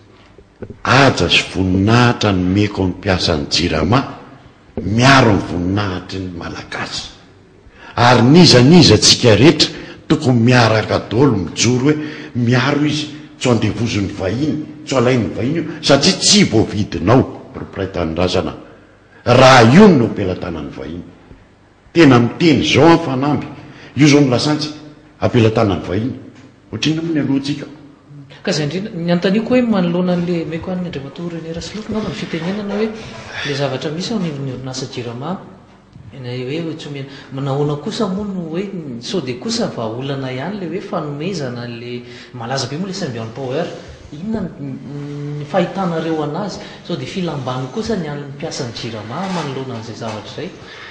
aja sy voninahitra ny meko ny mpiasa ny Jirama miaro ny voninahitry ny malagasy ary niza tsika rehetra tokony miaraka dolo mijoro hoe miaro izy tsy andevozon'ny vahiny tsy alain'ny vahiny io satria tsy voavidinao propriétaire razana raha io no ampelantanan'ny vahiny tena miteny zao amin'ny fanamby io zao milasantsy ampelantanan'ny vahiny ohatriny amin'ny alohantsika ka zay indrindra ny antaniko hoe manoloana an'le meko an'ny andriamatorany Rasiloko ngamba ny fitenenana hoe le zavatra misy ao ny orinasa Jirama hoe tsy omena manahoana kosa moa no hoe sao de kosa vahaolana ihany le hoe fanomezana le malaza be moa le Symbiose Power inona ny fahitanareo anazy sao de filambany kosa ny an'ny mpiasan'ny Jirama manoloana an'izay zavatra zay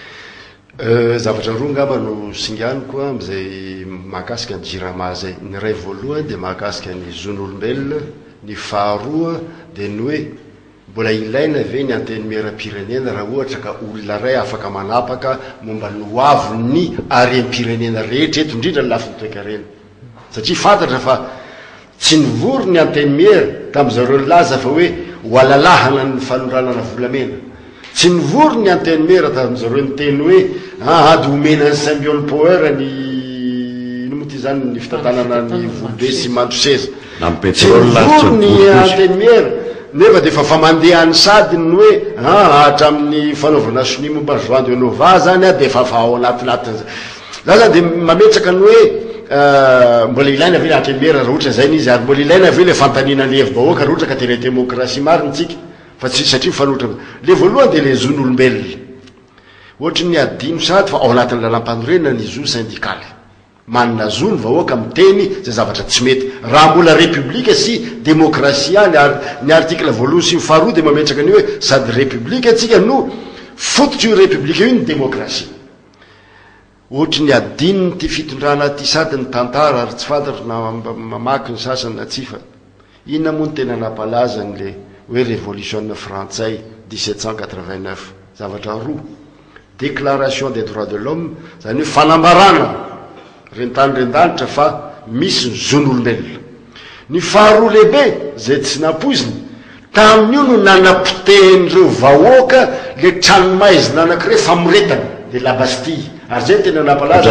zavatra roa ngamba no singaniko am'izay mahakasika ny Jirama zay ny ray voalohany de mahakasika ny zon'olombelona ny faharoa de ny hoe mbola ilaina ve ny antenimieram-pirenena raha ohatra ka olona ray afaka manapaka momba ny hoaviny harem-pirenena rehetra eto indrindra ny lafiny toekarena satria fantatra fa tsy nivory ny antenimiera tamin'izareo laza fa hoe hoalalahana ny fanondranana volamena tsy nivory ny antenimiera tamin'izareo ny teny hoe ady omena ny Symbiose Power ny moty zany ny fitantanana ny volobe sy mandroseza tsy nivory ny antenimiera nefa de fa mandeha ny sady ny hoe hatramin'ny fanaovana soni momba joint de nova zany de fa ao anatinatiny za zany de mametraka ny hoe mbola ilaina ve antenimiera raha ohatra zay izy ary mbola ilaina ve le fantanina levi-bahoaka raha ohatra ka tena démocratie mariny tsika fa tsy satria mifanotra le voalohany de le zon'olombelona ohatra ny adino sady fa ao anatin'ny lalam-panorenana ny zo syndikaly manina zo ny vahoaka miteny zay zavatra tsy mety raha mbola république sy démocratie any ary ny article voalohany sy faharoa de mametraka ny hoe sady république atsika no fototry io république io ny démocratie ohatra ny adinony ty fitondrana ty sady ny tantara ary tsy fantatro na mamaky ny sasany na tsy fa inona moa ny tena napalaza n'le hoe révolution frantsay 1789 zavatra roa déclaration des droits de l'homme zany hoe fanambarana rentany-rendanitra fa misy ny zon'olombelona ny faharoa lehibe zay tsy napoiziny tamin'io no nanapitehan'ireo vahoaka le tranomaizina anakireo famoretana de la Bastille ary zay tena napalaza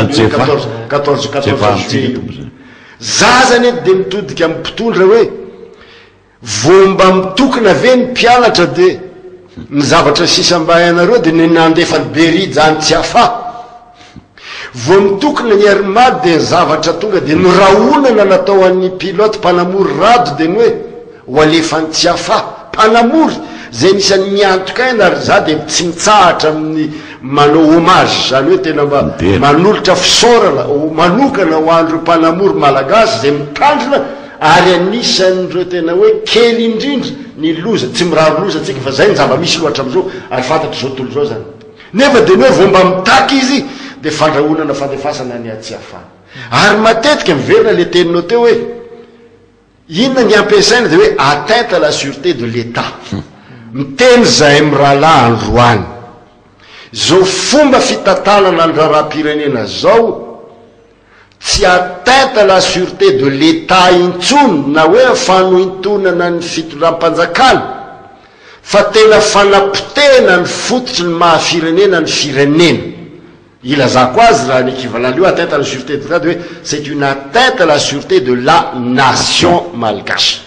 14 zazany ety de mitodika amin'ny mpitondra hoe vomba mitokona ve ny mpianatra de ny zavatra sisam-bahanareo de ny nandefa ny beride zany tsy afa vo mitokona ny armady de ny zavatra tonga de ny rahonana natao an'ny pilote mpanamory rado de ny hoe ho alefany tsy afa mpanamory zay nisan'ny miantokaina ary za de tsy mitsahatra amin'ny manao hommage zany hoe tena mba manolotra fisaorana manokana ho andreo mpanamory malagasy zay mitandrina ary anisan'ireo tena hoe kely indrindra ny loza tsy miraro loza tsika fa zay ny zava misy loatra am'izao ary fantatry zao tolo zao zany nefa de ny hoe vomba mitaky izy dia fandrahonana fandefasana ny atsy hafana ary matetika miverina le teninao teo hoe inona ny ampiasaina dia hoe atteinte à la sûreté de l'état miteny zahay mirahalahy androany zao fomba fitantanana ny raharam-pirenena zao tsy atteinte à la sûreté de l'état intsony na hoe fanointonana ny fitondram-panjakana fa tena fanapotena ny fototry ny mahafirenena ny firenena ilazako azy raha ny équivalent io atteinte à la sûreté de l'état de hoe c'est une atteinte à la sûreté de la nation malgache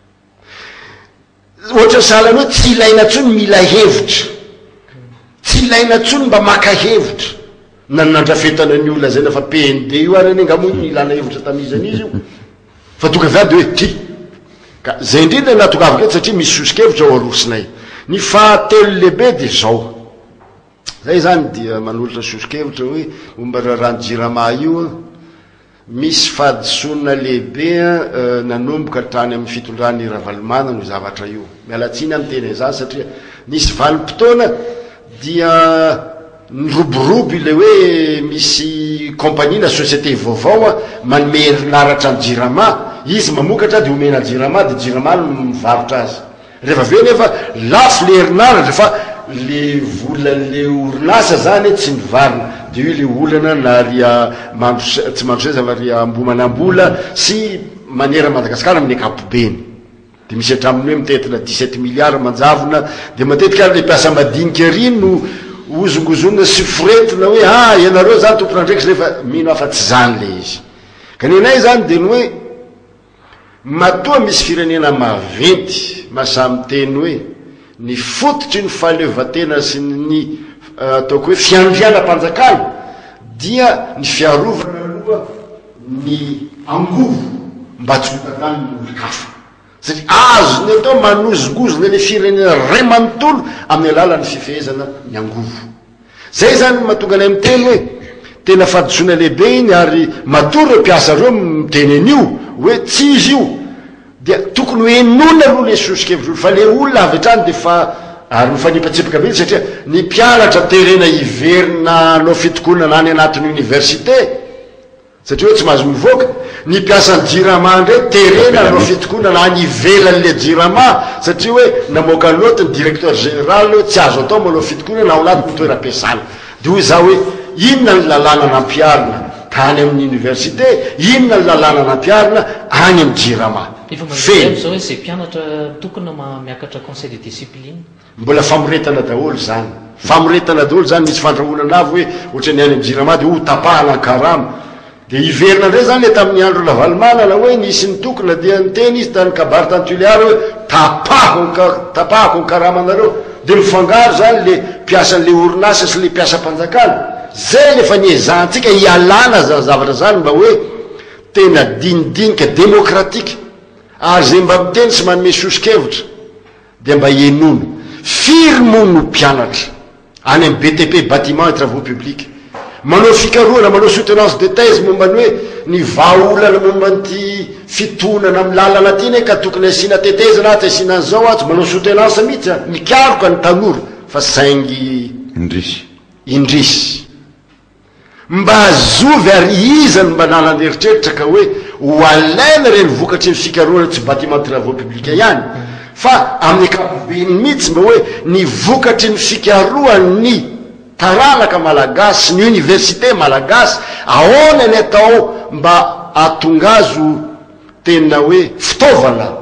ohatra sahala hoe tsy ilaina ntsony mila hevitra tsy ilaina ntsony mba maka hevitra nandrafetana ny olona zay nafa PND io ary ny ngamono ilana hevitra tamizan'izy io fa tonga avy de hoe ty ka zay indrindra natongavaka eto satria misy sosikevitra ao arosinay ny fahatelo lehibe dia zao zay zany dia manolotra sosikevitra hoe momba rarano jirama io misy fadisonina lehibe nanomboka hatrany amin'ny fitondrany ravalomana no zavatra io mialatsiny amin'ny teny zany satria nisy valim-potoana dia nyroborobo le hoe misy compagnie na société vaovao manome herinaratra ny jirama izy mamokatra dia omena jirama dia jirama no mivarotra azy rehefa aveo nefa lafo le herinaratra fa le volan'le orinasa zany tsy nivarina dia io le olana na ria tsy mandroseza fa ria ambomanambola sy manera Madagasikara amin'ny ankapobeny dia misy hatraminy hoe mitetina 17 milliards manjavona dia matetika le mpiasa madinika ary no ozongozona sy foretina hoe ianareo zany tomponandraiky rehefa mino afa tsy zany le izy kaninay zany dia ny hoe matoa misy firenena maventy masamy teny hoe ny fototry ny fahaleovatena sy ny ataoko hoe fiandriana-panjakana dia ny fiarovana aloha ny angovo mba tsy hotatany ny olon-kafa satria azony atao manozongozona le firenena ray manontolo amin'ny alalan'ny fifehezana ny angovo zay zany mahatonga anay miteny hoe tena fadisoana lehibe iny ary matory reo mpiasa reo miteny an'io hoe tsy izy io dia tokony hoe enona aloha le sosikevitra fa le olona avy hatrany dia fa ary mifanipatsipaka be satria ny mpianatra terena iverina nao fitokonana any anatin'ny université satria hoe tsy mahazo mivoaka ny mpiasany jirama ndray terena nao fitokonana any ivelan'le jirama satria hoe namoaka loty ny directeur général tsy azo atao manao fitokonana ao anaty toeram-piasana dia hoy za hoe inona ny lalàna nampiarina tany amin'ny université inona ny lalàna nampiarina any amin'ny jirama zao hoe zay mpianatra tokony miakatra conseil de discipline mbola famoretana daholo zany famoretana daholo zany misy fandrahonana avy hoe ohatra ny any amin'ny jirama dia ho tapahana karama dia iverina ndray zany le tamin'ny andro lavalomana hoe nisy ny tokona dia niteny izy tany kabary tany tuliary hoe tapahako ny karamanareo dia mifangaro zany le mpiasan'le orinasa sy le mpiasa-panjakana zay lefa niezantsika hialana zany zavatra zany mba hoe tena dinidinika démocratique ary zay mba miteny sy manome sosikevitra dia mba ienono firy mono no mpianatra any amin'ny BTP bâtiment et travaux publics manao fikaroana manao soutenance de thèse mombany hoe ny vaolana mombanty fitonana amin'ny lalana ty ne ka tokony asina tetezana aty asina an'izao atsy manao soutenance mihitsy mikaroka ny tanora fa saingy indrisy mba azovy ary izany mba nalany eritreritra ka hoe ho alaina reny vokatry ny fikaroana tsy bâtiment travaux publics ihany fa amin'ny ankapobeny mihitsy mba hoe ny vokatry ny fikaroany taranaka malagasy ny université malagasy ahoana ny atao mba atongazo tena hoe fitaovana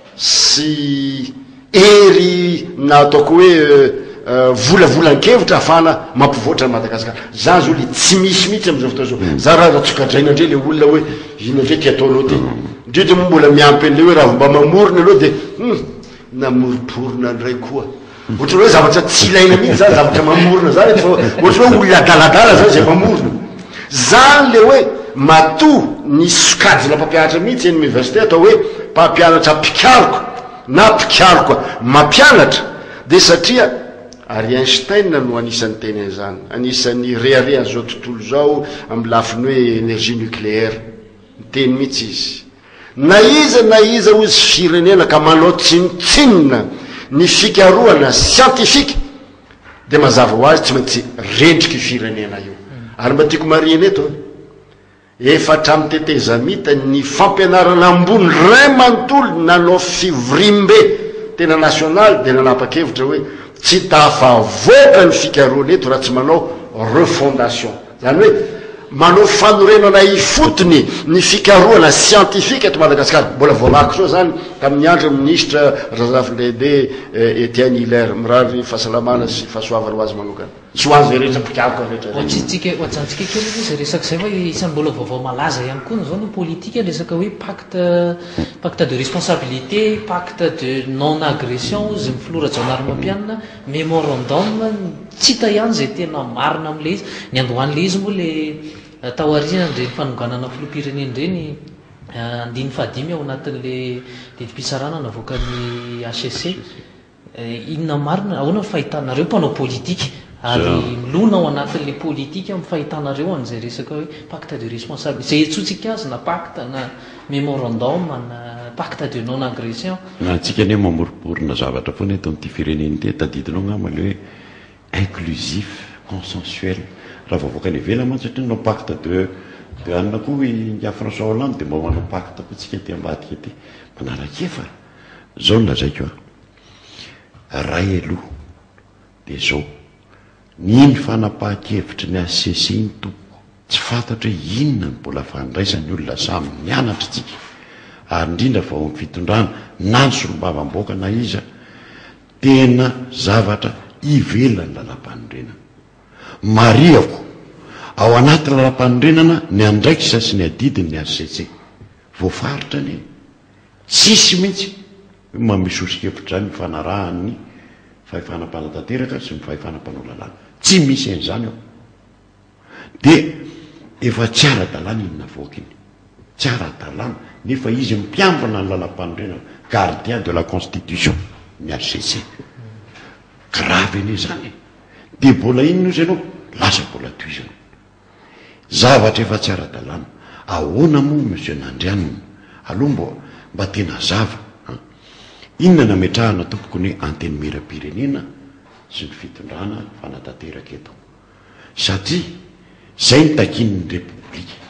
sy ery na ataoko hoe volavolan-kevitra ahafahana mampivoatra ny Madagasikara zany zao le tsy misy mihitsy am'izao fotoa zao za raha ratsokadraina ndray le olona hoe ino ndray ty ataonao ty ndrindra mbola miampy an'le hoe raha mba mamorona aloha dia namoriporona ndray koa ohatra hoe zavatra tsy ilaina mihitsy zany zavatra mamorona zany fa ohatra hoe olona adaladala zany zay mamorona zany le hoe matoa ny sokajina mpampianatra mihitsy eny université atao hoe mpampianatra mpikaroka na mpikaroka mampianatra dia satria ary Einstein no anisan'ny teny an'izany anisan'ny reare an'izao tontolo zao amin'ny lafiny hoe énergie nucléaire miteny mihitsy izy na iza ozy firenena ka manao tsinotsinona ny fikaroana scientifique dia mazava ho azy tsy maintsy rendriky firenena io ary mba tiako marina eto efatra mitetezamita ny fampianarana ambony ray manontolo nanao fivrimbe tena national dia nanapa-kevitra hoe tsy tafavoaka ny fikaroana eto raha tsy manao refondation zany hoe manao fanorenana ifotony ny fikaroana scientifique eto Madagasikara. Mbola voalako soa zany tamin'ny andro ministre Razafy Lehibe Etienne Hilaire mirary fahasalamana sy fahasoavana ho azy manokana sy ho azy rehetra mpikaloka rehetra ohatsika kely izy resaka zay fa isan'ny mbola vaovao malaza ihany koa zao ny politika resaka hoe pacte de responsabilité, pacte de non agression zay mifloratsy anarym-mampianina, mémorandum tsy hita ihany zay tena marina am'le izy ny andohan'le izy moa le tao aoriana ndreny fanonganana filoham-pirenena ireny andiny fahadimy ao anatin'le didim-pisarana navoaka ny HCC. Inona marina ahoana fahitanareo mpanao politika ary milona ao anatin'le politika amin'ny fahitanareo an'izay resaka hoe pacte de responsabilité zay etsotsika azy na pacte na mémorandum na pacte de non agression na antsika ne mamoriporina zavatra foana eto amin'ity fireneny ty tadidinao ngamba le hoe inclusif consensuel raha vavoaka ny vela mantsy satria nanao pacte de anona koa ia François Hollande dia mba manao pacte koa tsika ty ambadika ty manaraka zao nolazaiko ray aloha dia zao niny fanapahan-kevitry ny HCC ny tompo tsy fantatra hoe inona ny mbola fandraisany olona samy mianatra tsika ary indrindra fa ho fitondrana na ny solombavam-boaka na iza tena zavatra ivelany lalam-panorenana mariako ao anaty lalam-panorenana ny andraikisa sy ny adidiny ny HCC voafaritra ny tsisy mihitsy mamisosokevitra zany mifanarahany fahefanam-panatanteraka sy ny fahefanam-panao lalàna tsy misy an'izany ao dia efa tsy ara-dalàna iny navoaka iny tsy ara-dalàna nefa izy mpiambana ny lalam-panorenana gardien de la constitution ny HCC grave ene zany dia mbola inona izy ianao lasa mbola toizana zavatra efa tsy ara-dalàna ahoana moa monsieur Nandrianina aloha mba tena zava inona nametrahana tompoko ny anteny miram-pirenena sy ny fitondrana fanatanteraka eto satria zay ny takin'ny repoblika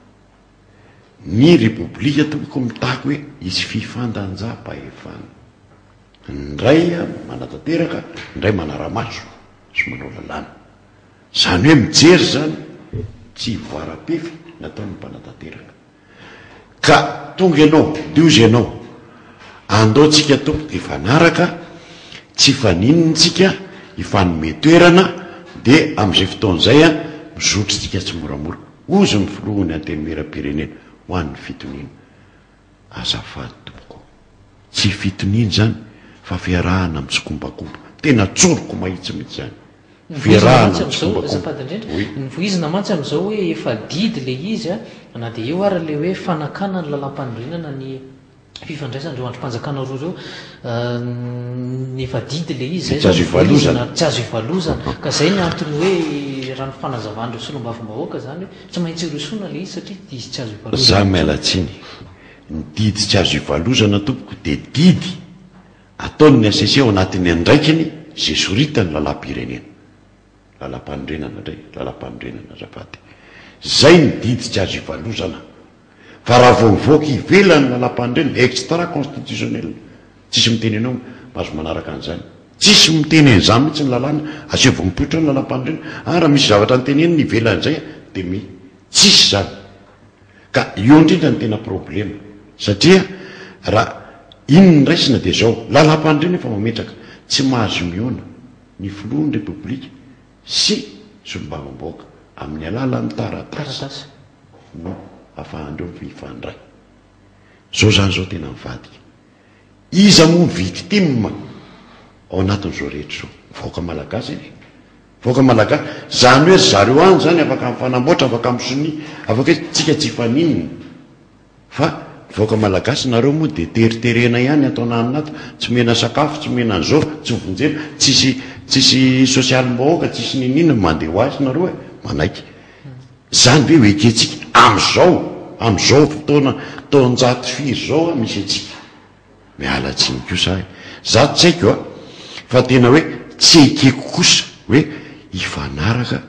ny repoblika tompoko mitako hoe izy fifandanjam-pahefana ndray manatanteraka ndray manara-maso sy manao lalàna zany hoe mijery zany tsy voara-pefy nataony mpanatanteraka ka tonga ianao diozy ianao andaotsika tompo dia fanaraka tsy faninontsika hifanometoerana dia amin'izay fotoan'izay mizotrotsika tsy moramora ozy ny filohany anteny miram-pirenena ho an'ny fitonina azafady tompoko tsy fitonina zany fa fiarahana mitsokombakomba tena tsoroko mahitsy mihitsy zany fiarahana nivoizina mantsy am'izao hoe efa didy le izy na dia eo ary le hoe fanakana ny lalam-panorenana ny fifandraisandreo androm-panjakana roa reo ny efa didy le izy tsy azo ivalozana ka zay ny antony hoe raha ny fanazavandreo solombavam-bahoaka zany hoe tsy maintsy rosoana le izy satria izy tsy azo ivalozana za mialatsiny ny didy tsy azo ivalozana tompoko dia didy ataony HCC ao anatin'ny andraikiny zay soritany lalam-pirenena lalam-panorenana indray lalam-panorenana zafady zay ny didy tsy azo ivalozana fa raha voavoaka ivelany lalam-panorenana extra constitutionnel tsisy miteny anao mahazo manaraka an'izany tsisy miteny an'izany mihitsy ny lalàna asevo mipoitra ny lalam-panorenana raha misy zavatra nyteneny ivelan'izay dia tsisy zany ka io indrindra ny tena problema satria raha iny ny raisina dia zao lalam-panorenana efa mametraka tsy mahazo miona ny filohan'ny repoblika sy solombavam-bahoaka amin'ny alalan'ny taratasy no afahandreo mifandray zao zany zao tena mivadika iza moa victime ao anatin'izao rehetra zao vahoaka malagasy eny vahoaka malagasy zany hoe zareo any zany afaka mifanamboatra afaka misoni afaka hoe tsika tsy faninina fa vahoaka malagasy nareo moa dia teriterena ihany ataona anaty tsy mena sakafo tsy mena an'izao tsy vonjena tsisy sosialim-bahoaka tsisy ninina mandeha ho azy nareo e manaiky zany ve hoeketsika am'izao fotoana taonjato firy zao misy atsika miala tsiny kosa za tsy haiko fa tena hoe tsy ekeko kosa hoe hifanaraka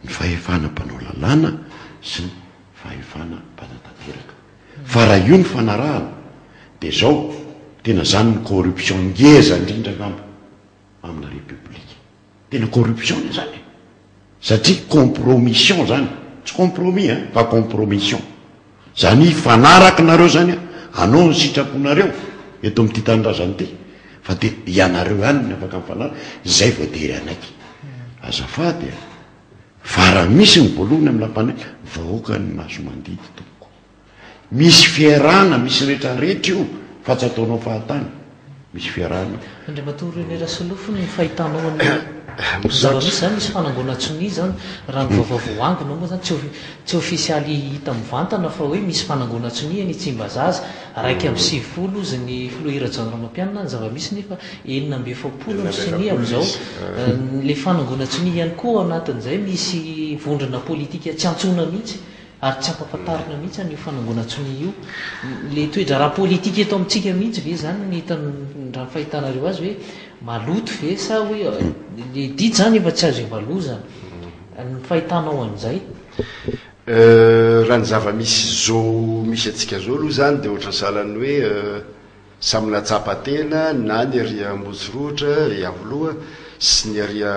ny fahefana mpanao lalàna sy ny fahefana mpanatanteraka fa raha io ny fanarahana dia zao tena zany ny corruption ngeza indrindra ngamba amina république tena corruption zany satria compromission zany tsy compromis fa compromission zany fanaraka nareo zany anao ny sitraponareo eto amin'ity tanindrazany ty fa dia ianareo ihany ny afaka mifanaraka zay voadery anaiky azafady fa raha misy ny voalohany amin'ny lampanay vahoaka ny maso mandidy tompoko misy fiarana misy rehetrarehetra io fa tsy ataonao fahatany misy fiarana andriamatory nerasolofo ny fahitanao ny zava-misy zany misy fanangonatsoni zany raha ny vavavoangona moa zany tsy ofisialy hita mivantana fa hoe misy fanangonatsoni ny tsimbazaza raiky amin'ny 70 izy ny filohira janramampianina ny zava-misy nefa 9 sini am'izao le fanangonatsoni ihany koa anatin'izay misy vondrona politika tsy antsona mihitsy ary tsy ampafantarina mihitsy an'io fanangonatsoni io le toedra raha politika eto amintsika mihitsy ve zany ny raha fahitanareo azy hoe maloto ve sa hoe le didy zany efa tsy azo ivaloza ny fahitanao an'izay raha ny zava-misy zao misy atsika zao aloha zany dia ohatra salany hoe samina tsapatena na ny aria ambosoroatra ry avoloha sy ny aria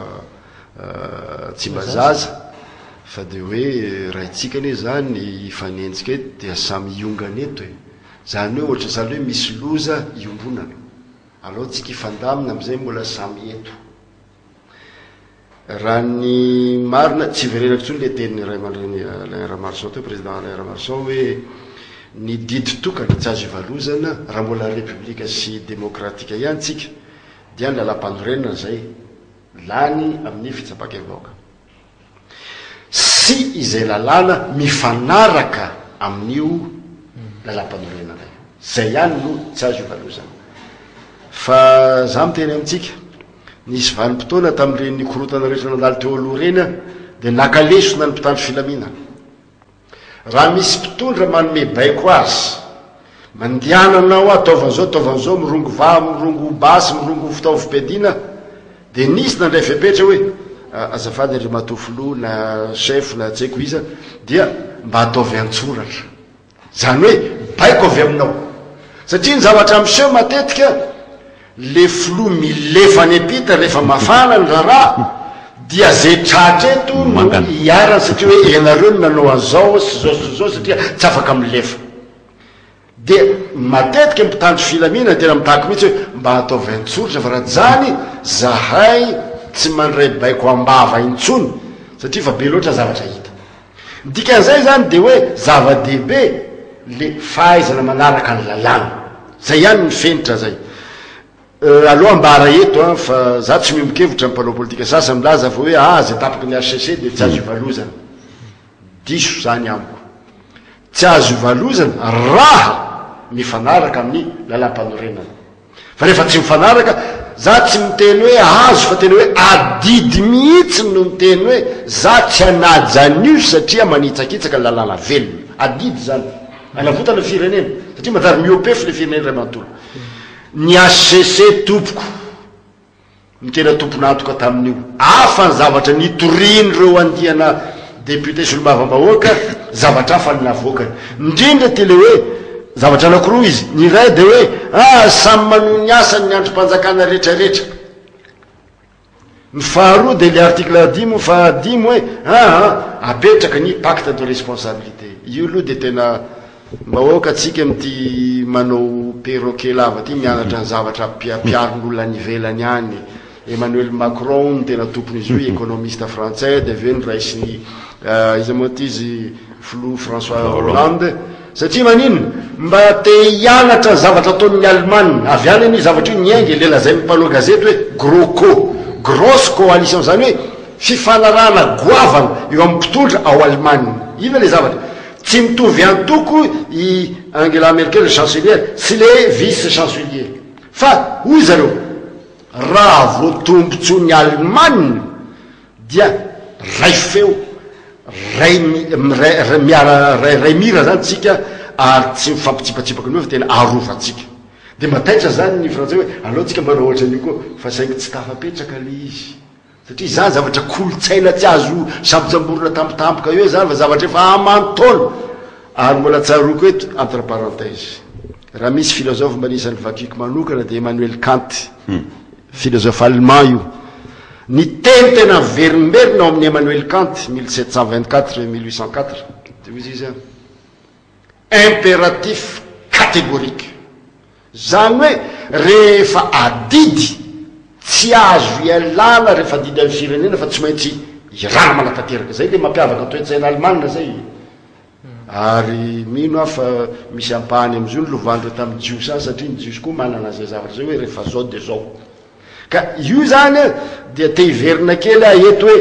tsimbazaza fa dia hoe raha itsika ane zany ifanenjika eto dia samy iongana eto zany hoe ohatra saly hoe misy loza iombonana aloha tsika ifandamina am'izay mbola samy eto raha ny marina tsy verenako tsony le teniny ray aman-dreny Alain Ramarson teo président Alain Ramarson hoe ny didy tokana tsy azo ivalozana raha mbola république sy démocratique ihany tsika dia ny lalam-panorenana zay lany amin'ny fitsapakavaoka sy izay lalàna mifanaraka amin'io lalam-panorenana zay ihany no tsy azo ivalozana fa za miteny amintsika nisy vanim-potoana tamin'ireny korotana rehetra nandalo teo aloha reny dia nakalesona ny mpitandro filaminana raha misy mpitondra manome baiko azy mandiananao ataovan'izao mirongo mirongo basy mirongo fitaovom-piadiana dia nisy nandray fepetra hoe azafady andry matofilo na chef na tsy haiko iza dia mba ataovy antsoratra zany hoe baiko avy aminao satria ny zavatra amseho matetika le filo milefany apita rehefa mafana ny raharaha dia zay tratra eto no iarany satria hoe ianareo no nanao an'izao sy zao satria tsy afaka milefa dia matetika mpitandro filamina tena mitahako mihitsy hoe mba ataovy antsoratra fa raha zany zahay tsy mandray baiko ambava intsony satria fa be loatra zavatra hita dikan'izay zany dia hoe zava-dehibe le fahaizana manaraka ny lalàna zay ihany mifenitra zay aloha ambara eto fa za tsy miombokevitra mpanao politika sasa milaza fa hoe zay tapaky ny HCC dia tsy azo ivalozana diso zany amiko tsy azo ivalozana raha mifanaraka amin'ny lalam-panorenana fa rehefa tsy mifanaraka za tsy miteny hoe azo fa teny hoe adidy mihitsy no miteny hoe za tsy anajanyio satria manitsakitsaka ny lalàna velona adidy zany anavotana firenena satria matary miopefo le firenena ray manontolo ny HCC tompoko mitena tomponatoka tamin'io afa ny zavatra nitoriny reo andiana député sy olomavambahoaka zavatra afa ny navoakany indrindra tele hoe zavatra anakoroa izy ny ray dia hoe samy manoho ny asany ny androm-panjakana rehetrarehetra ny faharoa dia le article 10 fa 10 hoe apetraka ny pacte de responsabilité io aloha dia tena mbahoaka atsika amity manao perroquet lava ty mianatra ny zavatra piaron'olona nivelany any Emmanuel Macron tena tompony izy io économiste français dia aveo ny raisiny izy moa ty izy flou François Hollande satria maninona mba te hianatra ny zavatra ataon'ny Allemagne avy any ny zavatra io niainga lela zay mpanao gazety hoe groco grosse coalition zany hoe fifanarahana goavana eo amin'ny mpitondra ao Allemagne ina le zavatra tsy mitovy antoko i Angela Merkel chancelière sy le vice chancelier fa hoy zareo raha voatombontsony Allemagne dia ray feo ray mira zany tsika ary tsy mifampitsipatsipaka nio fa tena arovantsika dia mataitra zany ny frantsay hoe aloha tsika mbanao ohatra an'io koa fa saingy tsy tafapetraka le izy satria zany zavatra kolotsaina tsy azo sambotsamborona tampotampoka eo zany fa zavatra efa amantaona ary mbola tsaroko eto entre parenthèse raha misy philosophe mbanisan'ny vakiko manokana de Emmanuel Kant philosophe allemand io ny teny tena verimberina ao amin'ny Emmanuel Kant 1724 et 1804 de vous izy impératif catégorique zany hoe rehefa adidy tsy azo ialana rehefa adidy amin'ny firenena fa tsy maintsy irana manatanteraka zay le mampiavaka toe-tsaina Allemagne zay ary mino aho fa misy ampahany am'izao ny lovandro tamin'ny jios any satria ny jios koa manana zay zavatra zay hoe rehefa zao de zao ka io zany dia te hiverina kely eto hoe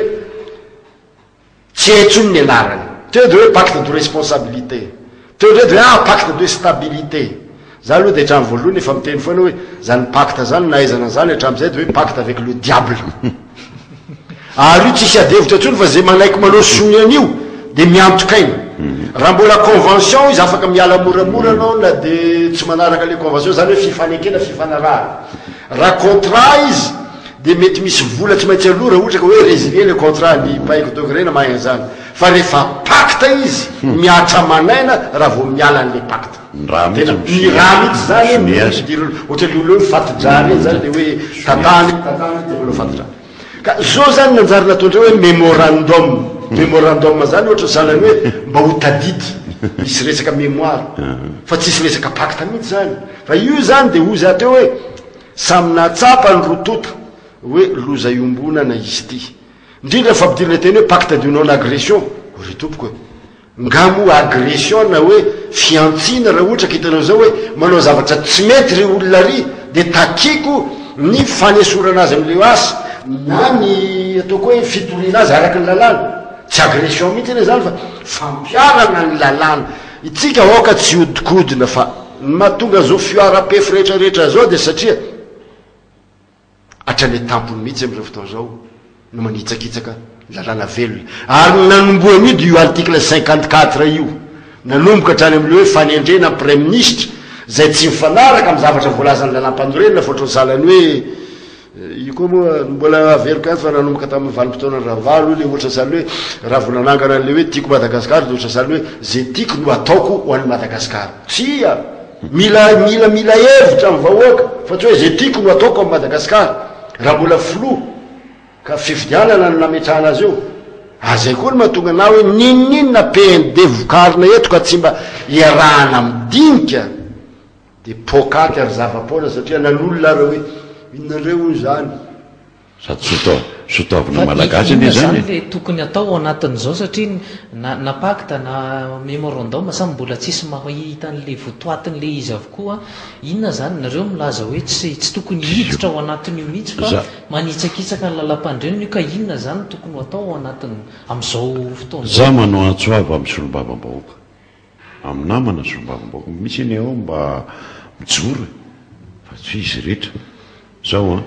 tsy etsony ny anarany teo de hoe pacte de responsabilité teo de hoe pacte de stabilité zany aloha de hatramy voalohany efa miteny foana hoe zany pacte zany nahaizana zany hatram'izay de hoe pacte avec le diable ary io tsisy adevitra tsony fa zay manaiky manao sony an'io de miantokaina raha mbola convention izy afaka miala moramora anao na de tsy manaraka le convention zany hoe fifanekena fifanarahana raha contrat izy de mety misy vola tsy maintsy aloha raha ohatra ka hoe résilier le contrat ny paiko degré na magnany zany fa rehefa pacte izy miatra manaina raha vao miala an'le pacte tena ny raha mihitsy zany ohatra le olo fatidrany eny zany de hoe tatany de olo fatidrany ka zao zany nanjary nataondreo hoe mémorandum zany ohatra sanany hoe mba ho tadidy misy resaka mémoire fa tsisy resaka pacte mihitsy zany fa io zany de oza teo hoe samy natsapa ny rotota hoe loza iombonana izy ty indrindra fampidirina teny hoe pacte de non agression ry tompoko hoe ngamo agression na hoe fiantsina raha ohatra ka hitanao zao hoe manao zavatra tsy mety ry olona ry de takiko ny fanesorana azy am'le asa na ny ataoko hoe fitoriana azy araky ny lalàna tsy agression mihitsy eny zany fa fampiarana ny lalàna itsika aoka tsy hodikodina fa mahatonga zao fioara-pefy rehetrarehetra zao de satria hatrany tampony mihitsy am'izao fotoa zao no manitsakitsaka lalàna velona ary nanomboany io de io article 54 io nanomboka hatrany am'le hoe fanendrena premier ministre zay tsy mifanaraka amy zavatra voalazany lalam-panorenina fotrany salany hoe io koa moa mbola averiko any fa nanomboka tamin'ny valim-potoana ravalo le ohatra sany hoe raha vonanangana an'le hoe tiako Madagasikara de ohatra sany hoe zay tiako no ataoko ho an'ny Madagasikara tsia mila hevitra amin'ny vahoaka fa tsy hoe zay tiako no ataoko amin'ny Madagasikara raha mbola flo ka fifidianana no nametrahana azy eo azay koa no mahatonga na hoe ninninona PND vokarina eto ka tsy mba iarahana midinika de pokaty ary zava-pona satria nan'olona raha hoe inonareo zany sady sotaovina malagasy anie zany le tokony atao anatin'izao satria na pacte na mémorandum samy mbola tsisy mahita an'le votoatin'le izy avokoa inona zany nareo milaza hoe tsy tokony hiditra ao anatin'io mihitsy fa manitsakitsaka ny lalam-pandrenona io ka inona zany tokony ho atao ao anatin' am'izao fotoana za manao antsoava amin'ny solombavam-bahoaka amin'ny namana solombavam-bahoaka misy eny ao mba mijoro fa tsy izy rehetra zao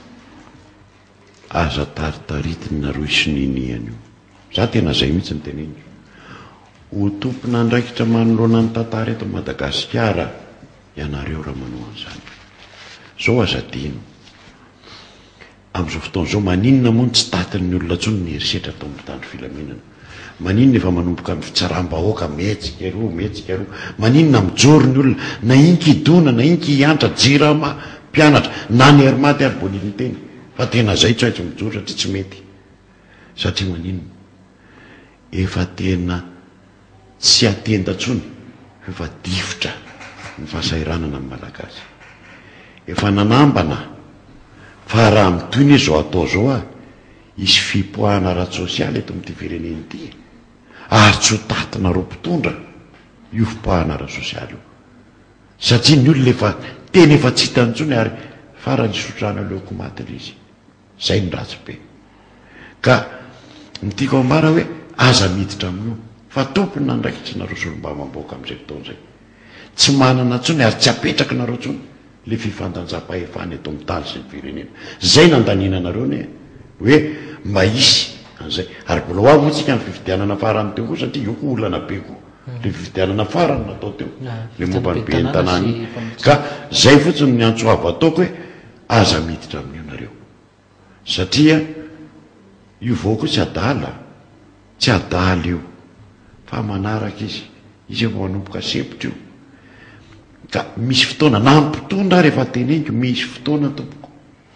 aza taritaritiny nareo isininiany io za tena zay mihitsy nyteneny ho tompona andraikitra manoloana ny tantara eto Madagasikara ianareo raha manao an'izany zao azadino am'izao fotoana zao maninona moa ny tsy tatin'ny olona tsony ny herisetra atao amin'ny tandro filaminana maninona efa manomboka amin'ny fitsaram-bahoaka mihetsika roa maninona mijoro ny olona na inkidona na inky iantra jirama mpianatra na ny arimaty ary boliny teny fa tena zay tsy haitsy mijoro satria tsy mety satria maninona efa tena tsy atenda tsony efa difotra ny fahasairanana amin'ny malagasy efa nanambana fa raha mitoy ny zao atao zao isy fipoahana ara-tsosialy eto amin'ity fireneny ity ary tsy ho tatina ro mpitondra io fipoahana ara-sosialy io satria ny olona efa tena efa tsy hitany tsony ary farany isotrana leoko maty le izy zay ny ratsy be ka mitiako ambara hoe aza miditra amin'io fa tompony nandraikitsy nareo solombavam-bahoaka am'izay fotoana zay tsy manana tsony ary tsy apetraky nareo tsony le fifandanjam-pahefany eto amin'ny tany sy ny firenena zay nandaniana nareo ne hoe mba isy an'izay ary mbola ho avy otsika ny fifidianana farany teo koa satria io ko olana be koa le fifidianana farany natao teo le momba ny be ny tanàny ka zay fotsiny ny antsoavo ataoko hoe aza miditra amin'io nareo satria io vaoko tsy adala tsy adala io fa manaraka izy efa manomboka sepitra io ka misy fotoana nampitondra rehefa teneniko misy fotoana tompoko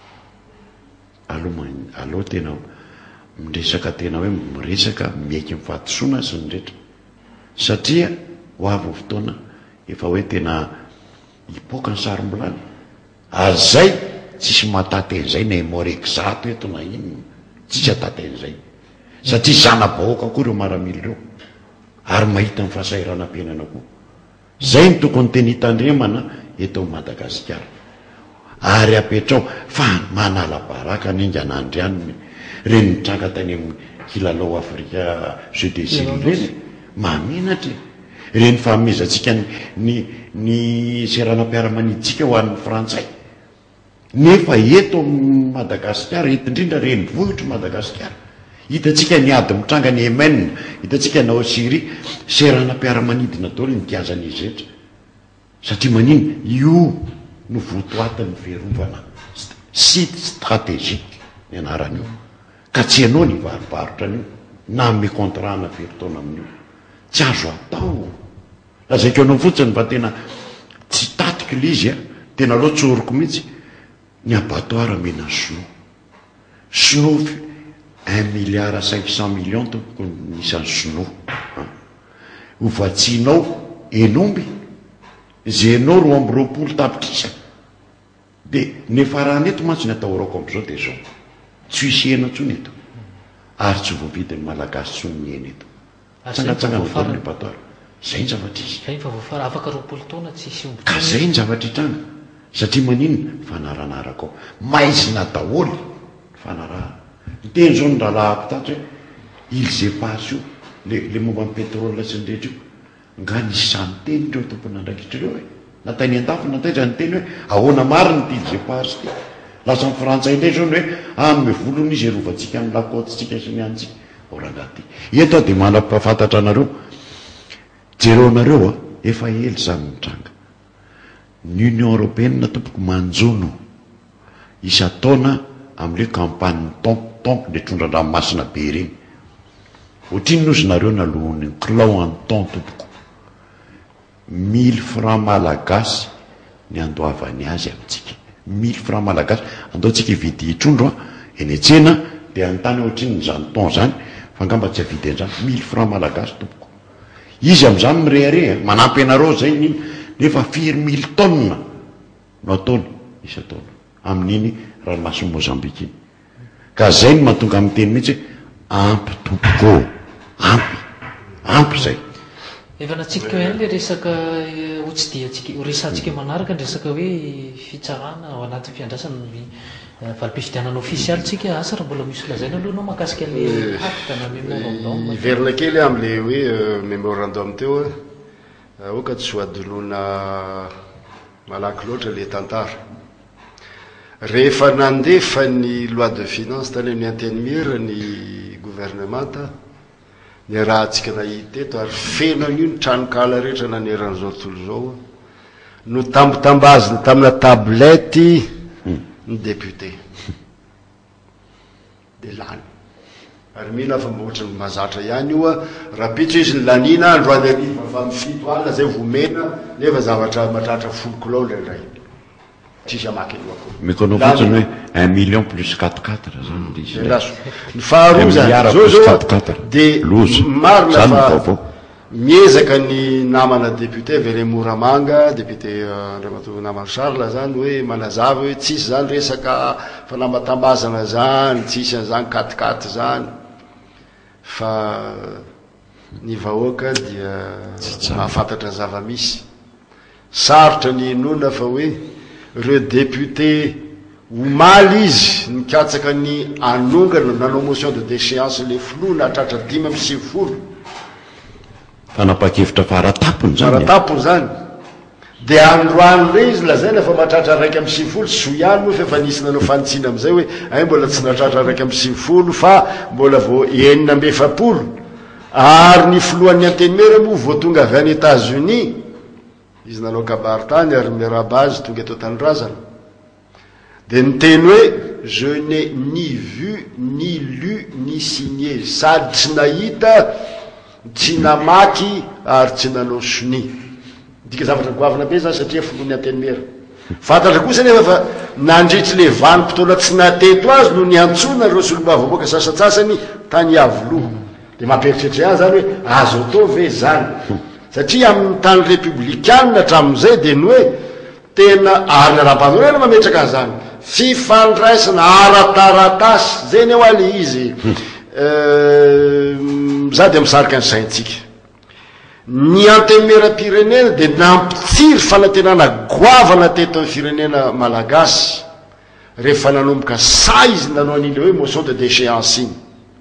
aloha tena miresaka tena hoe miresaka mieky mifatosoana sy ny rehetra satria ho avy fotoana efa hoe tena hipoaka ny sarombolany azay tsisy mataten'izay na emorekzato eto na iny tsisy ataten'izay satria zana-bahoaka koa ireo maramily ireo ary mahita ny fahasahiranam-piainana koa zay ny tokony teny hitandremana eto Madagasikara ary apetrao fa manala-baraka ny ingan'andry any reny nitranga tany amin'ny kilalao Afrika Sud et Sud reny mamenatra reny fahamezantsika ny seranam-piaramaniditsika ho an'ny frantsay nefa eto Madagasikara eto indrindra reny vohitro Madagasikara hitatsika ny ady mitranga ny Yemen hitatsika nao Syrie seranam-piaramanidina daholo ny tiazan'izy rehetra satria manino io no votoatan'ny fiarovana site stratégique ny anaran'io ka tsy ianao ny varobarotra an'io na mikontrana firy-taona amin'io tsy azo atao lazaiko anao fotsiny fa tena tsy tatika lizy a tena aloha tsoroko mihitsy ny abattoir mena sinoa 1,500,000,000 toko nisan'ny sinoa hovatsinao enomby zenao 2 tapitrisa de nefarany eto mantsy ny atahorako am'izao de zao tsy hisy hena ntsony eto ary tsy voavidiny malagasy tsony ny hena eto tsangatsangana daony abattoir zay ny zavatra izy ka zay ny zavatra hitranga satria manino fanaranaraka ao maizina daholy fanarahana miteny zao ny rahalahy ampitatsy hoe ils epasse io le momba ny pétrole sy ny rehetra io nga nisy zany teny ireo tompony andraikitra ireo hoe natainy an-tafy natay zany teny hoe ahoana mariny ty ils epasse ty lasa ny frantsay indray zao ny hoe ame volony izy erovantsika amin'ny lakotsika sy ny antsika oranaty eto a de manapafantatra anareo jereo anareo a efa ely zany mitranga ny Union Européenne tompoko manjono isa-taona amin'le campagne tonk le trondran-dranomasina be reny ohatriny nozy nareo nalohany clau en ton tompoko 1000 francs malagasy ny andoavany azy amintsika 1000 francs malagasy andaotsika hividy hitrondro eny an-tsena de antany ohatriny ny zany ton zany fa angamba tsy avidy an'izany 1000 francs malagasy tompoko izy am'izany mirehare manampy anareo zay niny nefa 4,000 tonnes no ataony isa-taona amin'iny ranomasiny Mozambique iny ka zay ny mahatonga amin'ny teny mihitsy ampy tompoko ampy zay efa natsika hoe le resaka hotsidiatsika resantsika manaraka ny resaka hoe fitsarana ao anatin'ny fiandrasana ny valim-pifidianana ofisialy tsika asa raha mbola misy lazaina aloha nao makasika le acte na mémorandum niverina kely am'le hoe mémorandum teo oka tsy hoadoloana malaky loatra le tantara rehefa nandefa ny loi de finance tany amin'ny anteny-mira ny gouvernementa ny raha antsika nahita eto ary feno an'io ny tranokala rehetra naneran'izao tontolo zao no tambotambaziny tamina tablety ny député de lany ary mila fa mba ohatrany mazatra ihany io a raha pitso izy ny lanina androany ariva fa mifito alina zay vomena nefa zavatra matratra 10 kilao leray tsisy amaky io ako mekonao fotsiny hoe 1 million plus 4 zany izy laso ny faharoa zany zao zao de marina fa miezaka ny namana député Vele Moramanga député Andriamatoa namana Charles zany hoe manazava hoe tsisy zany resaka fanambatambazana zany tsisy an'izany katikaty zany fa ny vahoaka dia mahafantatra ny zava-misy sarotra ny inona fa hoe reo député omaly izy nikatsaka ny anongana nanao motion de déchéance le flou natratra 5 fanapa-kevitra faratapony zany faratapony zany de androany re izy lazaina fa matratra 1 sy ihany moa fa nisy nanao fanitsina am'izay hoe ay mbola tsy natratra 1 fa mbola vo 970 ary ny filohan'ny anteny-mera moa vo tonga avy any États-Unis izy nanao kabaritany ary mirabazy tonga eto tandrazana de niteny hoe je n'ai ni vu ni lu ni signé sady tsy nahita tsy namaky ary tsy nanao soni dika zavatra goavana be zany satria folony atenimera fantatra kosa nefa fa nandritry le vanim-potoana tsy nateto azy no niantsona reo solom-bavaboaka sasatsasany tany avoloha de mampieritreritra any zany hoe azo atao ve zany satria amin'ny tany républicaine hatramin'izay de ny hoe tena ary ara-panorena mametraka an'izany fifandraisana ara-taratasy zay ny eo ale izy za de misarika ny saintsika ny antemera-pirenena de nampitsiry fanantenana goavana teto amin'ny firenena malagasy rehefa nanomboka sa izy nanao an'ile hoe motion de déchéance iny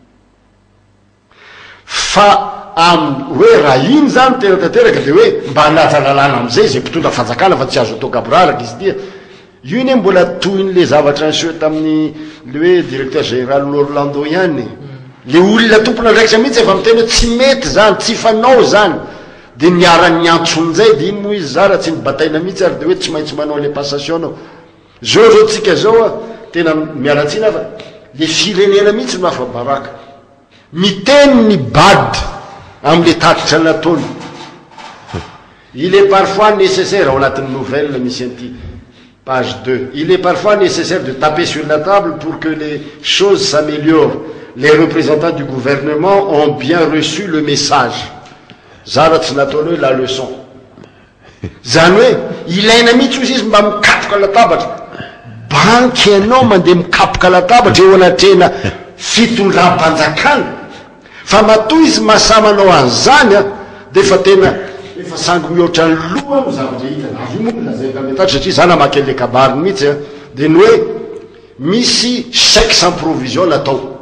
fa hoe raha iny zany tena tanteraka de hoe mba najalalana am'izay zay mpitondra fanjakana fa tsy azo atao gaboraraka izy tia io ne mbola toin'le zavatra nseho tamin'ny le hoe directeur général Orlando ihany le olona tompona ndraikitra mihitsy efa miteny hoe tsy mety zany tsy fanao zany de niara-ny antson'izay de iny moa izy zara tsy nibataina mihitsy ary de hoe tsy maintsy manao le passation anao zao tsika zao a tena miaratsina fa le firenena mihitsy no afabaraka miteny ny bad am'le tatitra nataony il est parfois nécessaire ao anatin'ny nouvelle misy an'ity page 2 il est parfois nécessaire de taper sur la table pour que les choses s'améliorent les représentants du gouvernement ont bien reçu le message zara tsy nataony hoe la leçon zany hoe ilaina mihitsy ozy izy mba mikapoka latabatra banky ianao mandeha mikapoka latabatra eo anatrena fitondram-panjakana fa matoa izy mahasamanao an'izany a de fa tena efa sango mihoatra ny loha no zavatra hitana avy moa lazay kametatra satria zany amaky le kabariny mihitsy a de ny hoe misy chèque sans provision natao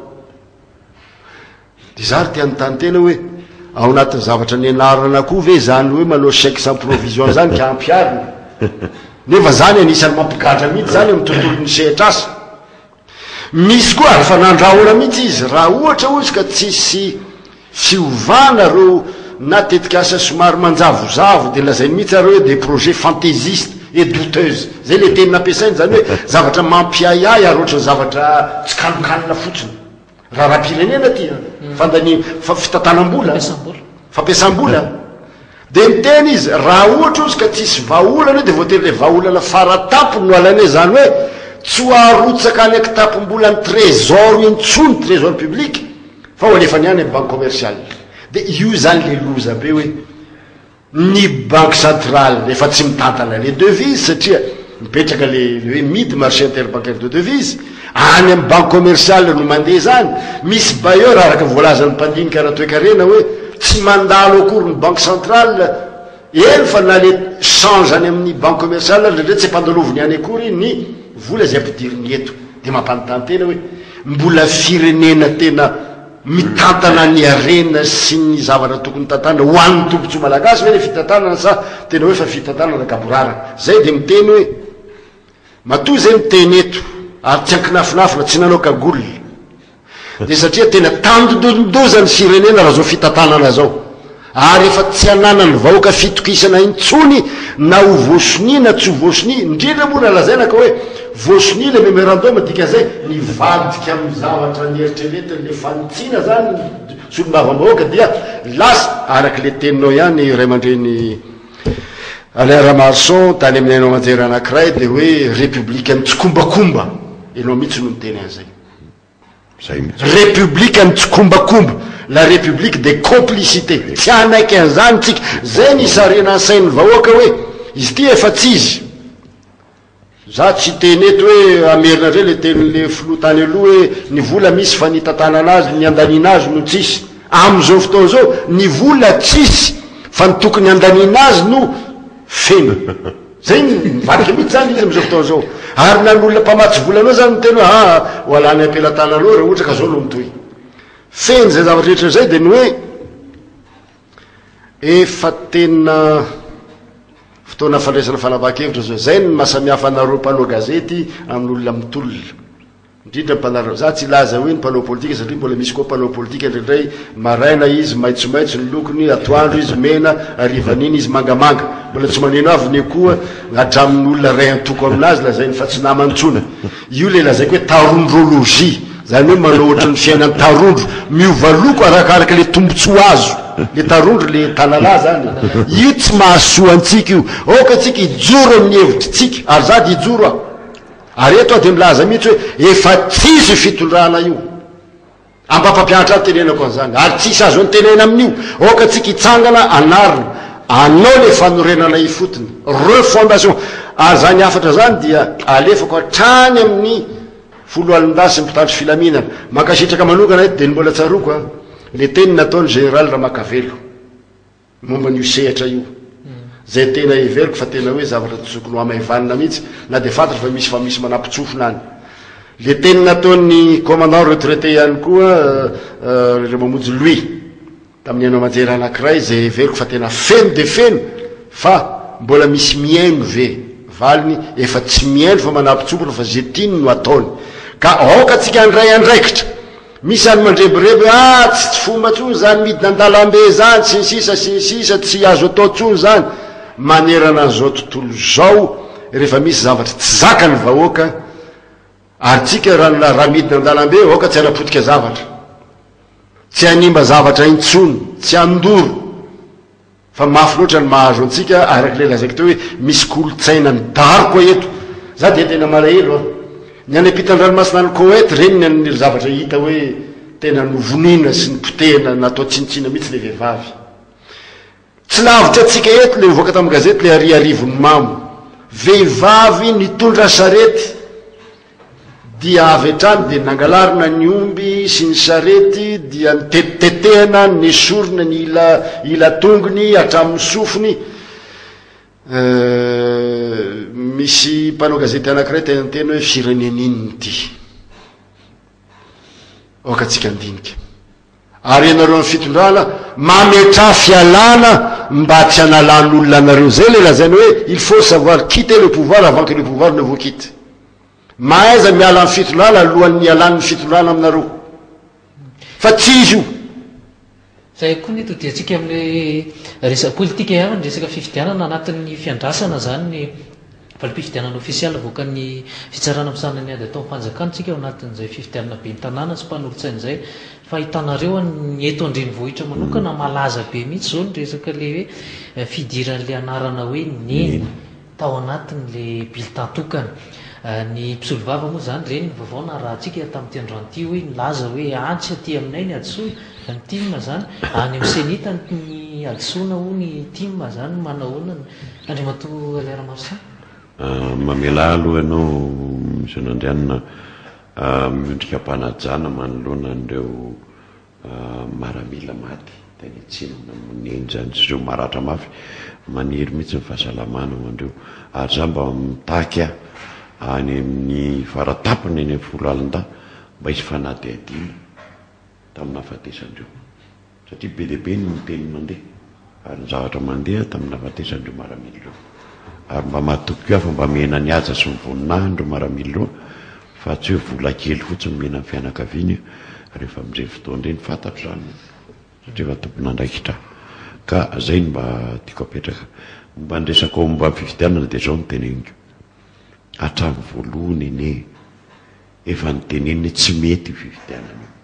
de zary ty anytany tena hoe ao anatin'ny zavatra nianarana koa ve zany hoe manao chèque sans provision zany ka ampiarina nefa zany anisany mampigatra mihitsy zany amin'ny tontolon'ny sehatra asa misy koa rehefa nandrahona mihitsy izy raha ohatra ozy ka tsisy fiovana reo natetika asa somary manjavozavo de lazainy mihitsy areo hoe des projets fantaisistes et douteuses zay le teny nampiasainy zany hoe zavatra mampiayay ary ohatrany zavatra tsy kanokanina fotsiny raha raha-pirenena ty fandany fitantanam-bola fampiasam-bola de miteny izy raha ohatra ozy ka tsisy vaolana de voatery le vaolana faratapo no alane zany hoe tsy hoarotsaka any akitapom-bola ny trésor intsony trésor public fa ho alefany any amin'ny banque commerciale de io zany le loza be hoe ny banque centrale efa tsy mitantana le devise satria mipetraka le hoe mid marché interbancaire de devise any amin'ny banque commerciale no mandeha zany misy bailleur araka voalazan'ny mpandinika raha toe-karena hoe tsy mandalo akory ny banque centrale eny fa na le change any amin'ny banque commerciale ndre tsy ampandaloviny any akory ny vola zay ampidiriny eto de mampanontany tena hoe mbola firenena tena mitantana ny arena sy ny zavatra tokony tantana ho an'ny tompontso malagasy ve le fitantanana sa tena hoe fa fitantanana gaborara zay de miteny hoe matoa zay miteny eto ary tsy ankinafinafina tsy nanao kagolona de satria tena tandodondozany firenena raha zao fitantanana zao ary efa tsy ananany vahoaka fitokisana intsony na ho vosoni na tsy ho vosoni indrindra moa na lazaina ka hoe vosoni le mémorandum dika zay nivadika amin'ny zavatra nieritreretiny le fanitsina zany solom-bavambahoaka dia lasa araky le teninao ihany ray aman-dreny Alain Ramarson tany amin'ny ainao manjery anankiray de hoe république ny tsikombakomba enao mihitsy no miteny an'izay république ny tsikombakomba la république des complicités tsy anaiky an'izany tsika zay nisarena ansain'ny vahoaka hoe izy ty efa tsy izy za tsy teny eto hoe amerina ndray le tenyle filoha tany aloha hoe ny vola misy fa nitantanana azy ny andanina azy no tsisy am'izao fotoa zao ny vola tsisy fa ny tokony andanina azy no feno zay mivadiky mihitsy zany izy am'izao fotoa zao ary nan'olona mpamatsy volanao zany miteny hoe ho alany ampelantananao raha ohatra ka zao no mitoy feno zay zavatra rehetra zay de ny hoe efa tena fotoana fandraisana fanavakevitra zao zay ny mahasamihafa anareo mpanoa gazety amin'olona mitolona indrindra mpanareo za tsy laza hoe ny mpanao politika satria mbola misy koa mpanao politika indraindray maraina izy maitsomaitso ny lokony, atoandro izy mena, arivan'iny izy mangamanga, mbola tsy maneno avy ny koa atramin'olona ray antoko aminazy lazainy fa tsy namantsona. Io le lazaiko hoe tarondrologia, zany hoe manao ohatry ny fiainany tarondro, miova loko arakaraka le tombontsoa azo, le tarondro le tanalà zany. Io tsy mahasoa antsika io, oka tsika ijoro amin'ny hevitry tsika, ary za dy ijoro aho. Ary eto dia milaza mihitsy hoe efa tsisy fitondrana io. Ampapampianatra azy tenenako an'izany, ary tsisy azo ny tenena amin'io. Oka tsika hitsangana anarina, anao le fanorenana ifotony, refondation. Ary zany afatra zany dia alefako hatrany amin'ny folo alindasy mpitandro filaminana. Mankasitraka manokana eto dia mbola tsaroko le teny nataony général Ramakavelo momba n'io sehatra io. Zay tena everiko fa tena hoe zavatra tsokony ho amaivanina mihitsy, na dia fantatra fa misy manampitsofona any. Le teny nataony commandant retraité ihany koa mamonjy Louis tamin'ny anao manjery anankiray, zay everiko fa tena feno de feno, fa mbola misy miaino ve valiny, efa tsy miaino fa manampitsofona fa zay tiany no ataony. Ka aoka tsika andray andraikitra, misy any mandreborebo tsy fomba tsony zany midina an-dalambe zany sy ny sisa tsy azo atao tsony zany. Manerana an'izao tontolo zao, rehefa misy zavatra tsy zaka ny vahoaka, ary tsika raha midina an-dalambe oka tsy anapotika zavatra, tsy animba zavatra intsony, tsy andoro, fa mafy loatra ny mahazo antsika. Araky le lazaiko teo hoe misy kolotsaina ny daroko eto. Za dia tena malahelo ny any ampitan-dranomasina ny Koweït reny ny zavatra hita hoe tena novonina sy ny potehina natao tsinitsina mihitsy le vehivavy. Tsy lavitra atsika eto le mivoaka tamin'ny gazety le ariarivony mamo, vehivavy nitondra sarety dia avy hatrany dia nangalarina ny omby sy ny sarety, dia nitetetehana ny sorona ny ila tongony hatramin'ny sofiny. Misy mpanao gazety anankiray tena hoe firenen'inony ty, oka tsika andinika. Ary ianareo amin'ny fitondrana mametra fialana mba tsy analan'olona anareo. Zay le lazainy hoe il faut savoir quitter le pouvoir avant que le pouvoir ne vous quitte. Mahaiza miala amin'ny fitondrana alohan'ny alan'ny fitondrana aminareo, fa tsy izy io. Zay koa ny dia tsika amin'le resaka politika ihany ny resaka fifidianana anatin'ny fiandrasana zany ny valom-pifidianana ofisialy voakan'ny fitsarana am'sana ny ady atao fanjakana tsika ao anatin'izay fifidianana be ny tanàna sy mpanolotsaina zay. Fa hitanareo ny eto andrenivohitra manokana malaza be mihitsy zao ny resaka le hoe fidiran'le anarana hoe neny tao anatin'le bulletin tokana. Ny mpisolo vava moa zany reny vaovao na raha tsika tamin'ity androan'ity hoe nilaza hoe antsy aty aminay ny adsoa ny timma zany, any amin'ny senita ny adsoana ho ny timma zany manahoana Andriamatoa Lera Marsan. Mamela aloha ianao misy nandrianina miondrikam-panajana manoloana an'ireo maramila maty teny tsinona moneny zany sy ireo maratra mafy, maniry mihitsy ny fahasalamana ho andreo. Ary za mba mitaky any amin'ny faratapony eny amin'ny folo alin-da mba hisy fanadihadina tamin'ny hafatesandreo, satria be dia be ny miteny mandeha ary ny zavatra mandeha tamin'ny hafatesandreo maramila ireo. Ary mba mahatoky io fa mba mena ny aja sy ny voninahindreo maramila ireo, fa tsy hoe vola kely fotsiny mena ny fianakaviana rehefa amin'izay fotoana ireny fantatro zany, satria efa tompona andraikitra. Ka zay no mba tiako apetraka mba ndresako momba fifidianana dia zao no teneniko. Hatramin'ny voalohany ene efa nyteneniny tsy mety fifidianana io.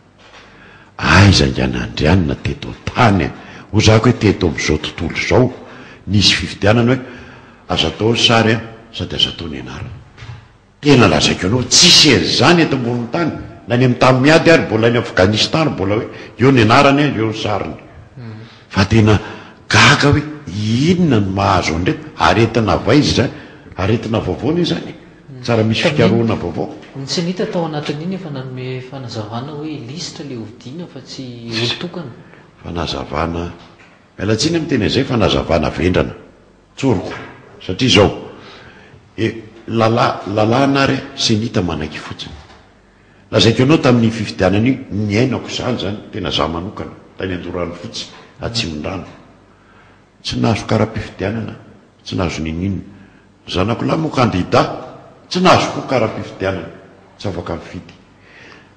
Aiza nganandrianina teto tany ho zako hoe teto amin'izao tontolo zao nisy fifidianana hoe aza atao sary sady aza atao ny anarana. Tena lazaiko ianao tsisy an'izany eto ambony tany, na ny amin'ny tany miady ary mbola ny Afghanistan mbola hoe eo ny anarany eo ny sariny. Fa tena gaga hoe inona no mahazo an'reto, aretina vaizy zany, aretina vaovao ny zany, tsara misy fikaroana vaovao. Ny senita tao anatin'iny efa nanome fanazavana hoe lisitra le hovidiana fa tsy olotokana. Fanazavana mialatsiny amin'ny tena izay, fanazavana vendrana tsoroko, satria zao lalàna ary senita manaky fotsiny. Lazaiko ianao tamin'ny fifidianana io ny ainako zany zany tena za manokana tany Andorano fotsy Atsimondrano, tsy nahazo kara-pifidianana, tsy nahazo ninina. Zanako lahy moa kandida, tsy nahazo koa kara-pifidianana, tsy afaka mifidy.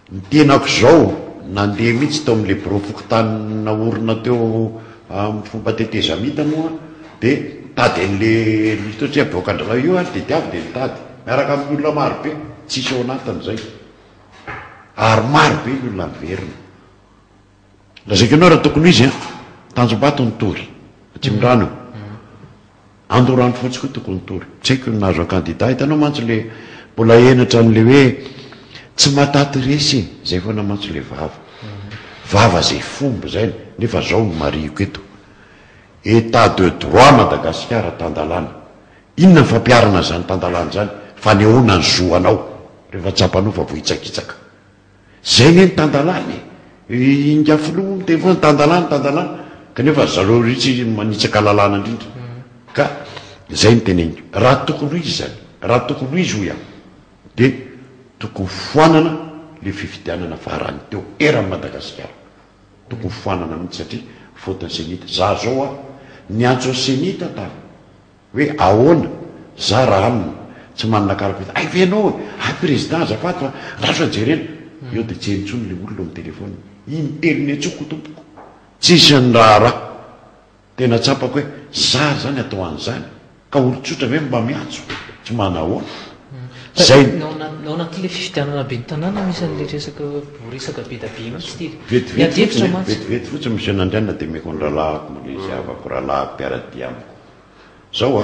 ny tenako zao nandeha mihitsy tao amin'le borofokotany naorina teo amin'ny fomba tetezamita moa dia tady an'le litotsy avoakandrana io ary dia diavy dia nitady miaraka amin'ny olona marobe tsisy ao anatin'izay ary marobe ny olona miverina lazaiko ianao raha tokony izy tanjom-bato ny tory tsy mirano andorano fotsy koa tokony tory tsy haiko nazo candidat hitanao mantsy le mbola enatra n'le hoe tsy mataty resy zay foana mantsy le vava zay fomba zay nefa zao ny marioko eto état de droit Madagasikara tandalana inona ny fampiarana zany tandalana zany fanehoana ny zoanao rehefa tsapanao fa vohitsakitsaka zay ny tandalana ingafilo miteny foana tandalana kanefa zareo ritsy manitsaka lalàna indrindra ka zay ny teneniko raha tokony izy zany raha tokony izy hoy dia tokony foanana le fifidianana farany teo eran'ny Madagasikara tokony foanana mihitsy satria fautiny senita za zao ny antso senita ta hoe ahoana za raha aminy tsy manana karapeta ay venao président azafady fa raso ajerena eo dia tsy hentsony le olona amin'ny telefony inteliny atsoko tompoko tsisy ny raha tena tsapako hoe za zany atao an'izany ka olo-tsotra ve mba miantso tsy manahoana zay ao anatin'le fifidianana be ny tanàna misy an'le resaka be da be mihitsy vetivety fotsiny misy anandrianina dia meko ny rahalahako mle izy avako rahalahako mpiaradi amiko zao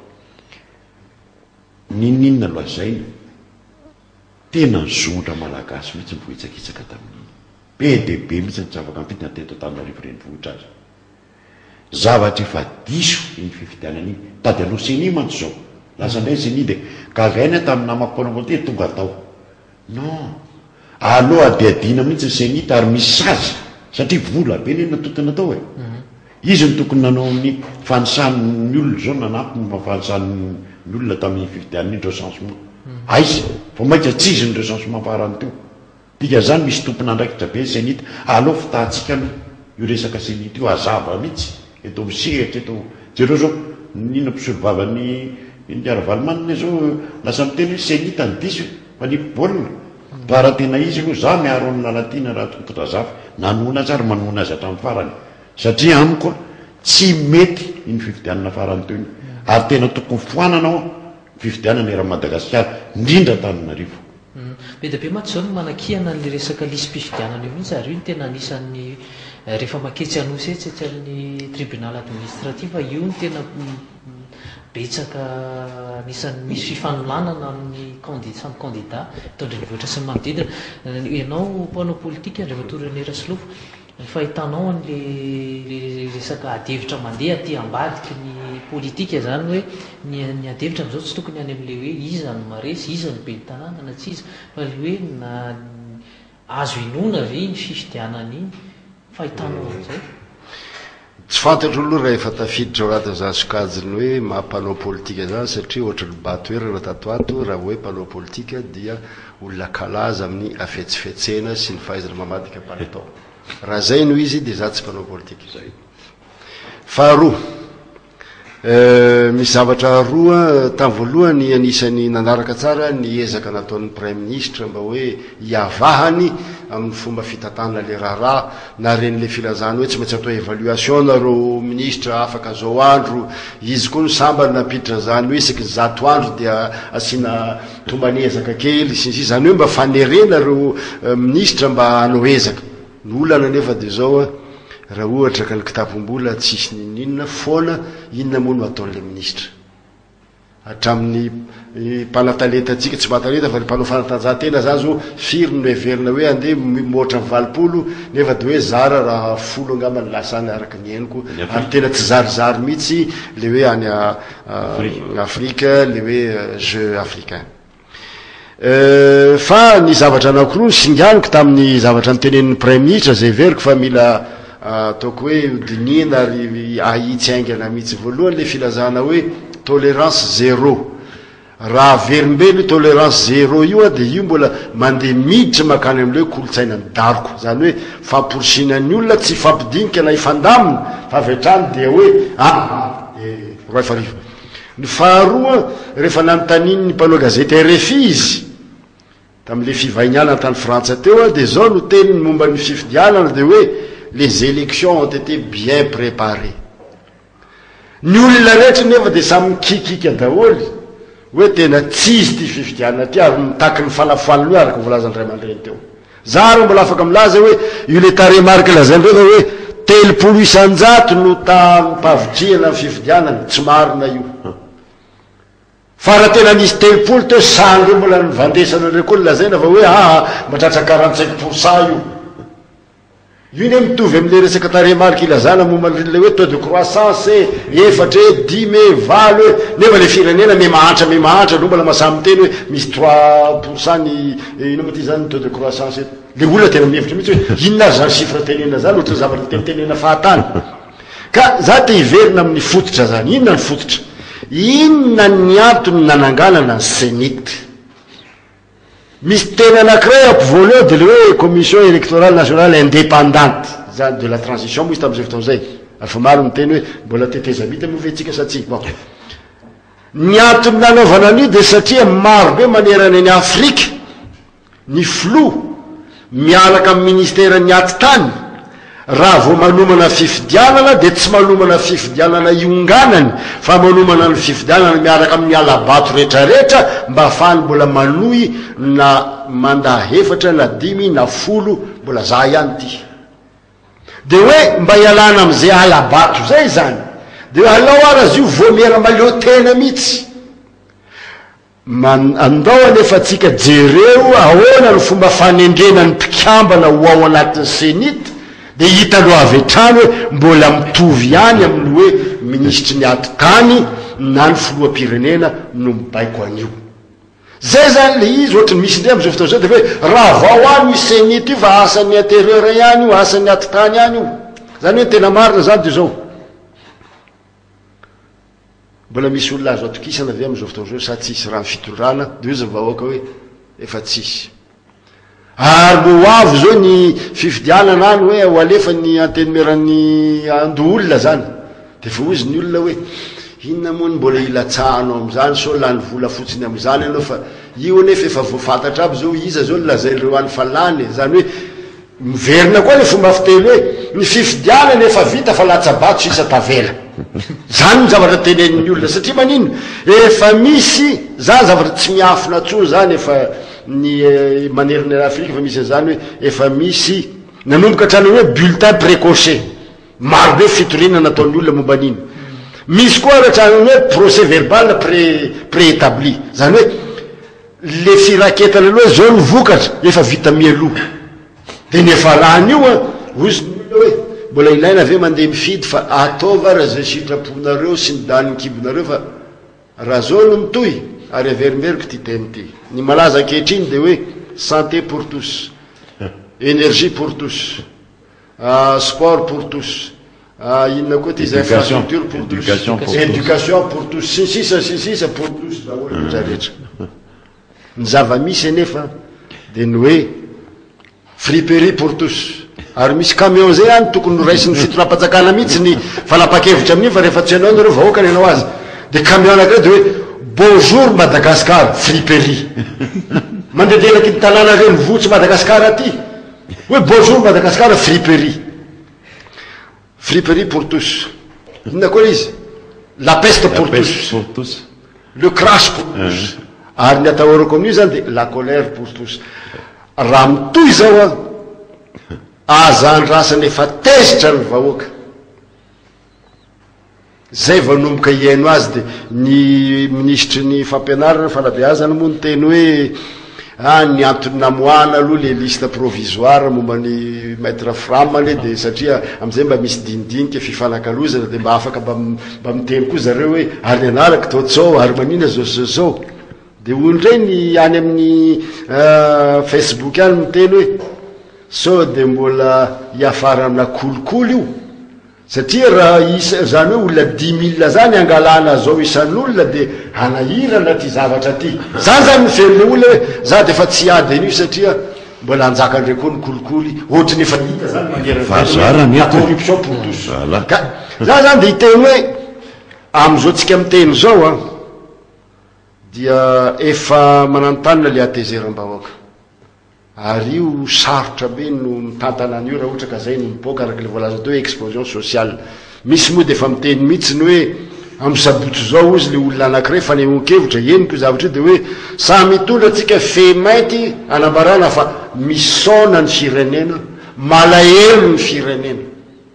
nininona loazainy tena ny zotra malagasy mihitsy mivohitsakitsaka tamin'ny be de be mihitsy ny zavaka mifidina teto Antananarivo renivohitra azy zavatra efa diso iny fifidianana iny tady anao seni mantsy zao lasa ndray seni dia gazaina tamin'ny namako ty tonga atao non aloha adiadina mihitsy senita ary misy sazy satria vola be ny natokana atao izy ny tokony nanao amin'ny fanisan'ny olona zao nanampy ny fanisan'ny olona tamin'ny fifidianana iny recensement aizy fa maika tsy izy ny recensement farany teo tika zany misy tompona andraikitra be senita aloha fitahantsika no io resaka senita io azava mihitsy eto misehatra eto jereo zao nina mpisolo vavany indiaravalomanina zao lasa miteny hoe senita ny diso fa ny baolina raha tena izy aloha za miaro ny lalatina raha tokotra zafa nanona azy ary manona azy hatramin'ny farany satria amiko tsy mety iny fifidianana farany teo iny ary tena tokony foananao fifidianana era Madagasikara indrindra Antananarivo be da be matsy zao no manakiana n'le resaka lisym-pifidianana io mihitsy ary io ny tena anisan'ny rehefa maketsy anosy etsetsy amin'ny tribunal administratif io ny tena betsaka anisan'ny misy fifaноlanana amin'ny samy candidat mitondra ny vohitra sy ny manodidina ianao mpanao politika rehefa torenera sy lofo fahitanao an'le resaka adevitra mandeha aty ambadiky ny politika zany hoe ny adevitra am'izao tsy tokony any amin'le hoe iza ny maresy iza ny be ny tanàna na tsy iza fa le hoe na azo inona ve ny fifidianana iny fahitanao an'izay tsy fantatro aloha raha efa tafiditra ao anaty za sokajiny hoe mampanao politika zany satria ohatra lobato hery raha tatoato raha hoe mpanao politika dia olona kalaza amin'ny afetsifetsena sy ny fahaizana mamadika palitao raha zay no izy dia za tsy mpanao politika zay faharoa misy zavatra roa tamin'ny voalohany anisany nanaraka tsara ny ezaka nataon'ny premier ministre mba hoe hiavahany amin'ny fomba fitatana le raharaha na ren'le filazana hoe tsy maintsy atao évaluation nareo ministre afaka zao andro izy koa no sambany nampiditra zany hoe isaky ny 100 andro dia asiana tombany ezaka kely sy zany hoe mba fanerena reo ministre mba hanao ezaka ny olana nefa dia zao raha ohatra ka ny kitapom-bola tsisy ninina foana inona moa no ataon'le ministre hatramin'ny mpanatalentatsika tsy mahatalenta fa mpanao fanatanjahantena zany zao firy no everina hoe andeha moatra ny valopolo nefa dia hoe zara raha folo angamba ny lasany araka ny henoko ary tena tsy zarizary mihitsy le hoe any Afrika le hoe jeu africain fa ny zavatra anakiroa singaniko tamin'ny zavatra nytenen'ny premier ministre zay veriko fa mila ataoko hoe dinina ary ahitsy aingana mihitsy voalohany le filazana hoe tolérance zéro raha verimbelo io tolérance zéro io dia io mbola mandeha miditra makany amin'le hoe kolotsaina ny daroko zany hoe famporisina ny olona tsy fampidinika na ifandamina fa avy hatrany dia hoe roa farivo ny faharoa rehefa nanotaniny ny mpanao gazety RFI izy tamin'le fivainiana tany frantsa teo de zao no teniny momba ny fifidianana de hoe les élections ont été bien préparées. Ny olona rehetra nefa de samy mikikika daholy hoe tena tsisy ty fifidianana ty ary mitaky ny falafoaliny io araky volazan'ray aman-dreny teo. Za ro mbola afaka milaza hoe io le taremarika lazaindreo fa hoe 300 no tampavitriana ny fifidianana, tsy marina io. Fa raha tena nisy 300 teo sandreo mbola nivandesana andreo koa lazaina fa hoe matratra 45% io. Io ne mitovy am'le resaka taremarika ilazana momba le hoe taux de croissance 4 10 valo nefa le firenena me mahantra no mbola masamy teny hoe misy 3% ny ino ty zany taux de croissance le olona tena mihevitra mihitsy hoe inona ary zany chiffre tenena zany ohatry zavatra tenitenena fahatany ka za te hiverina amin'ny fototra zany. Inona ny fototra? Inona ny antony nananganana ny sénite? Misy tena anankiray ampivoaleo de le hoe commission électorale nationale indépendante zany de la transition moa izy tam'izay fotoana zay ary fa maro miteny hoe mbola tetezamita movetsika satsy bon. Ny antony nanaovana an'io de satria marobe manerana ny Afrika ny flou miaraka amin'ny ministère ny aty-tany raha vao manomana fifidianana de tsy manomana fifidianana ionganany fa manomana ny fifidianana miaraka amin'ny alabato rehetrarehetra mba ahafahany mbola manohy na mandahefatra na 10 na 10 mbola za ihany ty de hoe mba ialana am'izay alabato zay zany de alao ara azy io vomiera maleo tena mihitsy andao anefa tsika jereo ahoana ny fomba fanendrena ny mpikambana ho ao anatin'ny sénite de hita aloha avy hatrany hoe mbola mitovy ihany amin'ny hoe ministry ny aty-tany na ny filoham-pirenena no mibaiko an'io. Zay zany le izy ohatrany misy indray am'izao fotoana zao de hoe raha vao any io sénite io fa asan'ny intérieur ihany io, asan'ny aty-tany ihany io. Zany hoe tena marina zany de zao. Mbola misy olona azo atokisana avy am'izao fotoana zao sa tsisy raha fitondrana de izy vahoaka hoe efa tsisy. Ary mo avy zao ny fifidianana any hoe ho alefa ny antenumeran'ny ando-olona zany de fa ozy ny olona hoe inona moa ny mbola ilatsahanao am'izany so lany vola fotsiny am'izany anao fa io anefa efa voafantatra aby zao iza zao lazaireo any fa lany zany hoe miverina koa le fomba fiteny hoe ny fifidianana efa vita fa latsabato sisa tavela zany ny zavatra tenen'ny olona satria manino efa misy zany zavatra tsy miafina tsony zany efa ny maneriny Afrika fa misy zany hoe efa misy nanomboka hatrany hoe bulletin précoché marobe fitorinana nataon'ny olona momba an'iny. Misy koa hatrany hoe procès verbal préétabli zany hoe le firaketana aloha zao ny vokatra efa vita mialoha de nefa lany io ozy hoe mbola ilaina ave mandeha mifidy fa ataova raha zay sitraponareo sy ny daniny kibonareo fa raha zao no mitohy ary averimeriko ty teny ty ny malaza ankehitriny de hoe santé pour tous, énergie pour tous, sport pour tous, inona koa ty infrastructure pour tous, éducation pour tous, sisisa pour tous daholo rehetrarehetra. Ny zava-misy anefa de ny hoe friperie pour tous. Ary misy camion zay any tokony noraisiny fitonam-patsakana mihitsy ny fanapa-kevitra amin'iny fa rehefa tsy anao nareo vahoaka ny anao azy de camion anakireo de hoe bonjour Madagascar friperie mandedelaky ny tanàna reny votsy Madagascar aty hoe bonjour Madagascar friperie. Friperie pour tous. Inona koa izy? La peste pour tous, le crash pour tous. Ary ny atahorako amin'io zany de la colère pour tous. Raha mitoy zao azandrasany efa tezitra ny vahoaka zay vanomboka iaino azy de ny ministry ny fampianarana fanabeazana moa ny teny hoe ny antony namoana aloha le liste provisoire momba ny maître framale de satria am'izay mba misy dinidinika fifanakalozana de mba afaka mba miteny koa zareo hoe ary anaraka taotsao ary manina zao de ondray ny any amin'ny Facebook any miteny hoe so de mbola iafara amina kolokolo io satria raha zany hoe olona 10 000 zany angalana zao isan'olona de anahirana ty zavatra ty zany zany miferile olona hoe za de fa tsy ady an'io satria mbola anjaka ndray koa ny kolikoly ohatrany efa hita zany manerana corruption pour tous za zany de hiteny hoe am'izao tsika miteny zao dia efa mananotanina le atezeram-bahoaka ary io sarotra be no mitantana an'io raha ohatra ka zay no miboaka araka le voalaza teo hoe explosion sociale. Misy moa de efa miteny mihitsy ny hoe amin'ny sabotsy zao izy le olona anankiray fanehoan-kevitra eniko zavatra io de hoe samy mitondra atsika fe mainty anambarana fa misaona ny firenena, malahelo ny firenena.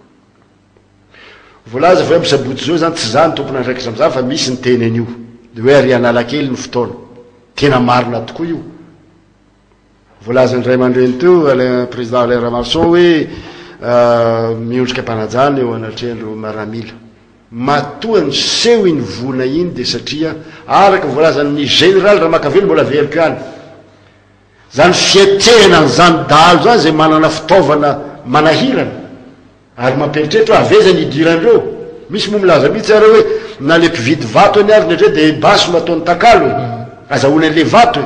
Voalaza fa hoe amin'ny sabotsy zao zany tsy zany tompona andraikitra am'zany fa misy ny teny an'io de hoe ary analakely ny fotoana, tena marina tokoa io. Voalaza ndray mandreny teo le président Alain Ramarson hoe miondrika mpanajana eo anatrehandro maramila matoa ny seho iny vona iny de satria araka voalazan'ny général Ramakavelo mbola veliko ihany zany fiatrehana n'izany dalo zany zay manana fitaovana manahirana ary mamperitrehitra hoe avezany idirandreo. Misy moa milaza mihitsy ary hoe na le mpividy vato any ary netre de baso nataony takalo azahoany an'le vato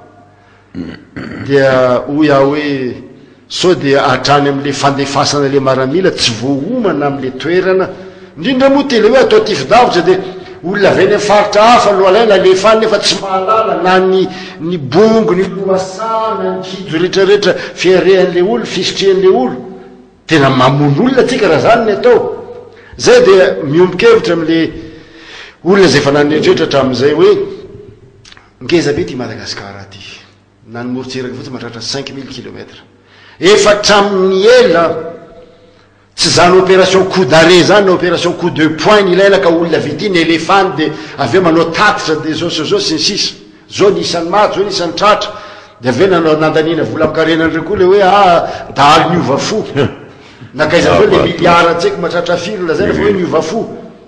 dia hoy aho hoe sao de hatrany amin'le fandefasana le maramila tsy voahomana amin'le toerana indrindra moa tele hoe atao tifidavitra de olona aveny faritra hafa no alaina alefa nefa tsy mahalala na ny bongo ny loasana ny kijo rehetrarehetra fiarehan'le olo fisitrehan'le olo tena mamono olona atsika raha zany ny atao. Zay de miombokevitra amin'le olona zay efa nanetrehitra hatramin'izay hoe ngeza be ty Madagasikara ty na ny morotsiraka fotsy mahatratra 5000 kilomètres efa tramin'ny ela tsy zany opération coup d'arrêt zany na opération coup de poing ilaina ka olona vitiny elefant de aveo manao tatitra de zao sy ny sisa zao nisan'ny maty zao nisan'ny tratra de aveo nanao nandanina vola amikarenandreo koa le hoe dahalo niova fo nakaiza zao le miliara tseky mahatratra firy la zay refa hoe niova fo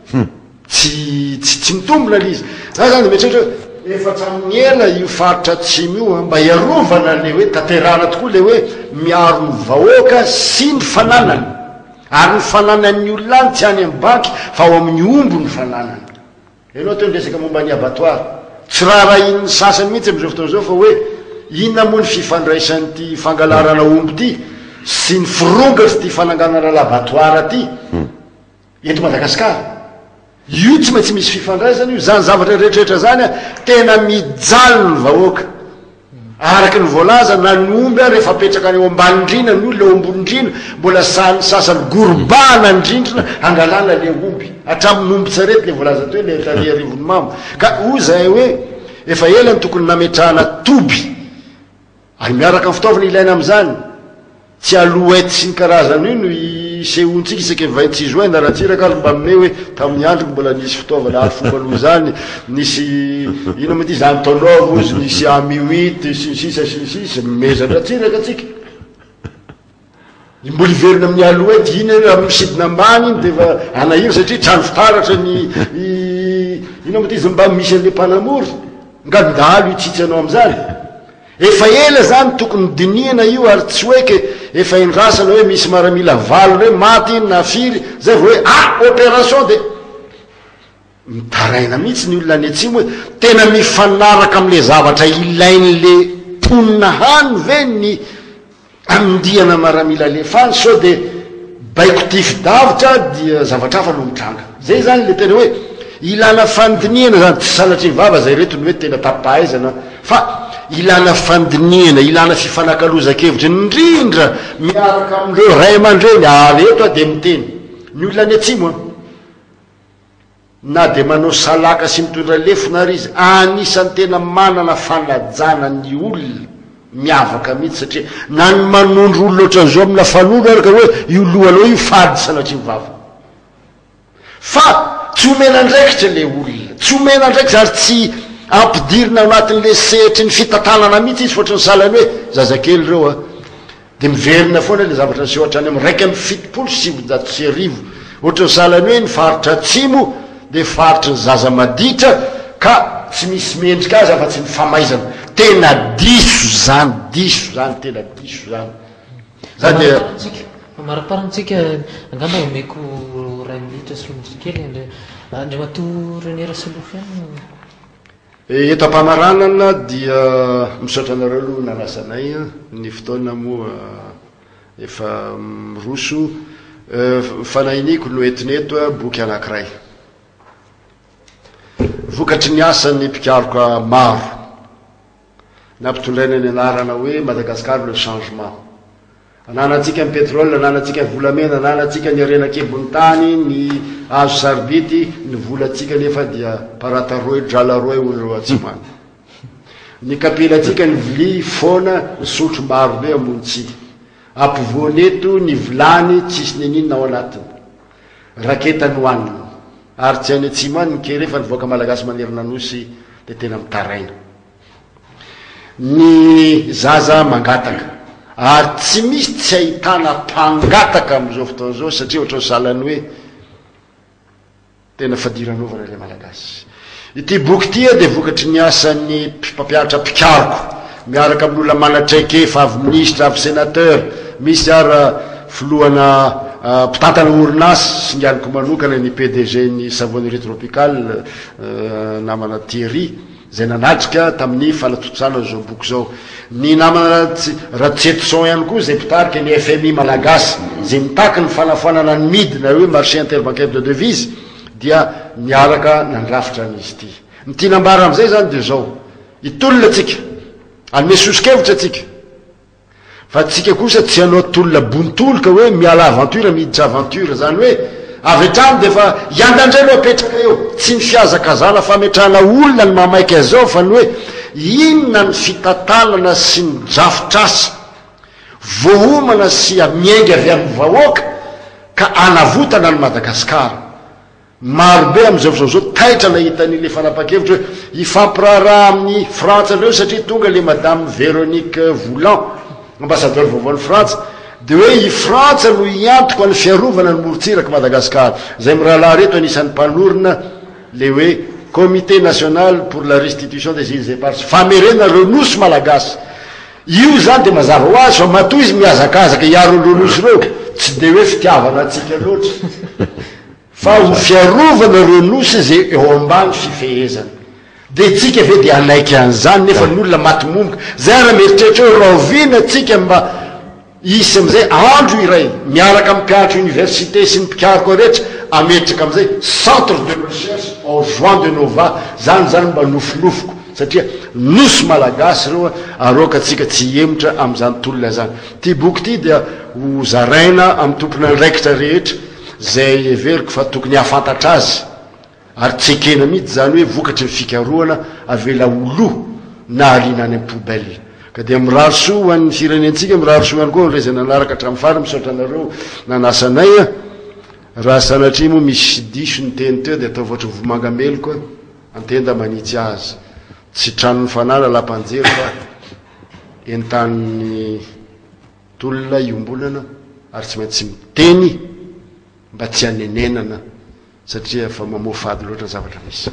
tsy mitombona l'izy za zany metrehatra efa tramin'ny ela io faritra atsimo io mba iarovana le hoe tanterana tokoa le hoe miaro ny vahoaka sy ny fananany ary ny fananan'ny olona any tsy any amin'ny banky fa ao amin'ny ombo ny fananany. Ianao teo ndresaka momba ny abattoir tsy raha in'ny sasany mihitsy am'izao fotoana zao fa hoe inona moa ny fifandraisan'ity fangalarana ombo ty sy ny firongatry ty fananganana l'abattoir ty eto Madagasikara. Io tsy maintsy misy fifandraisana io zany zavatra rehetrarehetra zany tena mijaly ny vahoaka araky ny voalaza na ny omby rehefa apetraka any eo ambanindrina ny olo le ombonindrina mbola sasany gorbana ndrindrina angalana le omby hatramin'ny omby tsarety le voalaza teo le tary arivony mamo ka o zay hoe efa elany tokony nametrahana toby ary miaraka amin'ny fitaovana ilaina am'izany tsy alouette sy ny karazana io no sehoantsika isaky 26 juin na rahatsiraka ary mba mine hoe tamin'ny androko mbola nisy fitaovana ary fomba aloha zany nisy ino moa ty zany tonov ozy nisy ami 8 sy mezatra tsiraka atsika mbola iverina amin'ny alouette iny amin'ny misidina ambany iny de fa anahiry satria trano fitaratra ny ino moa ty izy mba misy an'le mpanamory ngandalo itsitsy anao am'zany efa ela zany tokony dinihana io ary tsy hoeke efa indrasana hoe misy maramila valo hoe maty na firy zay vo hoe opération de mitaraina mihitsy ny olona any atsimo hoe tena mifanaraka am'le zavatra ilain'le ponina hany ve ny amdiana maramila lefany sao de baiko tifidavitra dia zavatra hafa no mitranga zay zany le tena hoe ilana fandinihana zany tsy sanatry ny vava zay retony hoe tena tapahaizana fa ilana fandinihana ilana fifanakaloza-kevitra indrindra miaraka am'ireo ray aman-dreny areto de miteny ny olona any atsimo na de manao salaka sy mitondra lefona ary izy anisany tena manana fanajana ny olona miavaka mihitsy satria na ny manondro olo ohatran'izao amina fanondro ary ka hoe io loha aloha io fady sanatry mivava fa tsy omena ndraikitra le olona tsy omena ndraikitra ary tsy ampidirina anatin'le sehetry ny fitantanana mihitsy izy foatra ny salany hoe zazakely reo de miverina foana le zavatra sy ohatra any amin'ny raiky amin'ny fitopolo sivinjato sy arivo ohatra ny salany hoe ny faritra atsimo de faritra ny zaza maditra ka tsy misy mendrika azy afa tsy ny famaizana tena diso zany tena diso zany za de maraparantsika angamba omeko ray minitra sy rominitra kely andre matoreny rasalofy any eto ampamaranana dia misaotra anareo aloha nanasanay ny fotoana moa efa miroso fanahiniko no etineto boky anankiray vokatry ny asany mpikaroka maro nampitondraina ny anarana hoe Madagasikara le changement. Ananatsika ny pétrole, ananatsika ny volamena, ananatsika ny arenakebon'ny tany, ny hazo saribity, ny volatsika nefa dia parataroe, dralaroe olo atsimany. Ny kapilatsika ny vili fona ny sotro maro be amontsika. Ampivoaneto ny vilany tsisy neninona ao anatiny. Raketa ny hoanina. Ary tsy any atsimany ny kere fa nivoaka malagasy manerina anosy dia tena mitaraina. Ny zaza mangataka. Ary tsy misy tsy ahitana mpangataka amin'izao fotoana izao satria ohatran'ny salany hoe tena fadiran'ovana ilay malagasy. Ity boky ity dia vokatry ny asan'ny mpampianatra mpikaroko miaraka amin'olona manatraike fa avy ministra avy sénateur misy ara filohana mpitantana orinasy sy ngianiko manokana ny PDG ny savonnerie tropicale namana Thierry zay nanatrika tamin'ny falatotosana zao boky zao. Ny namana Ratsetson ihany koa zay mpitarika ny FMI malagasy zay mitaky ny fanafoanana ny midina hoe marché interbancaire de devise dia miaraka nandrafitra an'izy ity. Ny tinambara am'izay zany dia zao itolona atsika anome sosikevitra atsika fa tsika kosa tsy hanao tolona bontoloka hoe miala aventure miditra aventure zany hoe avy hatrany dia fa iandandray no apetraka eo tsy ny fiazakazana fa ametrahana olona ny mamaiky azao fa ny hoe inona ny fitantanana sy ny drafitrasa vohomana sy miainga avy amin'ny vahoaka ka anavotana ny Madagasikara. Marobe amin'izao zao taitra nahitan'ile fanapa-kevitra hoe ifampiraharaha amin'ny Frantsa reo satria tonga le madame Véronique Voulant ambassadeur vaovaon'ny Frantsa dia hoe i Frantsa no iantoko any fiarovana ny morontsiraka Madagasikara. Zay mirahalahy reto anisan'ny mpanorina le hoe comité national pour la restitution des îles éparses famerena renosy malagasy. Io zany dia mazava ho azy fa matoa izy miazakazaka hiaro renosy reo tsy dia hoe fitiavana atsika loatra fa ho fiarovana renosy zay eo ambany fifehezana. Dia tsika ve dia anaiky an'izany nefa ny olona maty momboka zay raha mieritreritra hoe rahovina tsika mba isy am'izay andro iray miaraka amin'ny mpianatra université sy ny mpikaroko rehetra ametraka am'izay centre de recherche en juin de nova zany mba nofinofiko satria nosy malagasy reo aroka atsika tsy emotra am'izany tolona zany. Ty boky ty dia ho zaraina amin'ny tompona niraikitra rehetra zay everiko fa tokony hafantatra azy ary tsekena mihitsy zany hoe vokatry ny fikarohana avela oloha na alina any amin'ny poubelle. Ka dia miraro soa ho an'ny firenentsika miraro soa ihany koa nirezana anaraka hatramin'ny fary misaotra anareo nanasanay raha sanatria moa misy diso ny teny teo dia atao voatra vomangameloko antenda manitsy azy tsy tranon'ny fanala lampanjery fa entan'ny tolona iombolana ary tsy maintsy miteny mba tsy hanenenana satria fa mamofady loatra zavatra misy.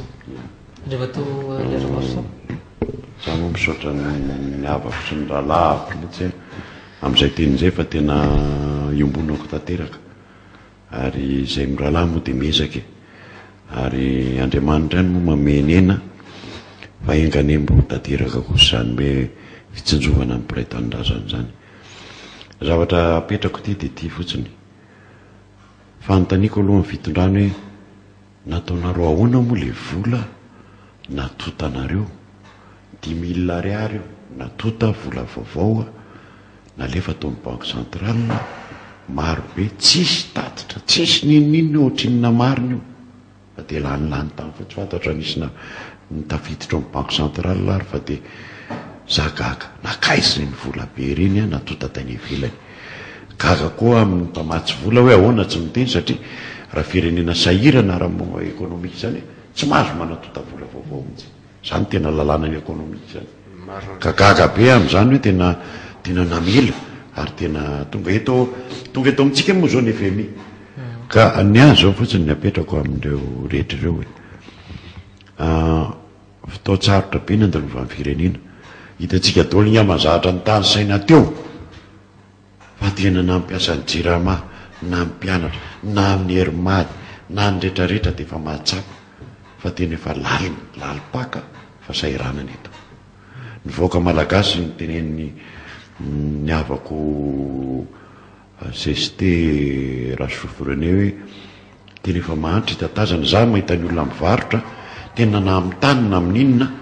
Za moa misaotra ny avako sy ny rahalavitra mihitsy amin'izay tenyizay fa tena iombonako tanteraka ary izay mirahalahy moa dia miezaka ary Andriamanitra ihany moa mamenena fa enganembo tanteraka kosa zany hoe fitsinjovana amin'ny mpiray tanindrazana zany. Zavatra apetrako ity dia ity fotsiny fanontaniako aloha ny fitondrany hoe nataonareo ahoana moa le vola natotanareo 10 000 ariary natota vola vaovao nalefa tao amin'ny banque centrale maro be tsisy tatitra tsisy ninonino ohatrinna mariny io fa dia lanilany tany fa tsy fantatra nisy nitafiditra amin'ny banque centrale ary fa dia zagaga nakaizy reny vola be reny natota tany ivelany. Gaga koa amin'ny mpamatsy vola hoe ahoana tsy miteny satria raha firenena sahirana raha ekonomika zany tsy mahazo manatota vola vaovao mihitsy. Zany tena lalàna ny ekonomika zany. Ka gaga be amin'izany hoe tena namela ary tena tonga eto amintsika moa zao ny FMI. Ka ny azy zao fotsiny ny apetrako amin'ireo rehetra ireo hoe fitaotsarotra be ny andalovan'ny firenena. Hitantsika daholo ny mazahatra ny tany saina teo fa tena na mampiasa ny jirama na mpianatra na amin'ny herimady na ny rehetrarehetra dia efa mahatsapa fa tena efa lalipaka fa sairanana eto. Ny voaka malagasy ny tenen'ny ny havako CST Rasofrene hoe tena efa mahantra hitatazana za mahita ny olona mivarotra tena na amin'ny tany na amin'inona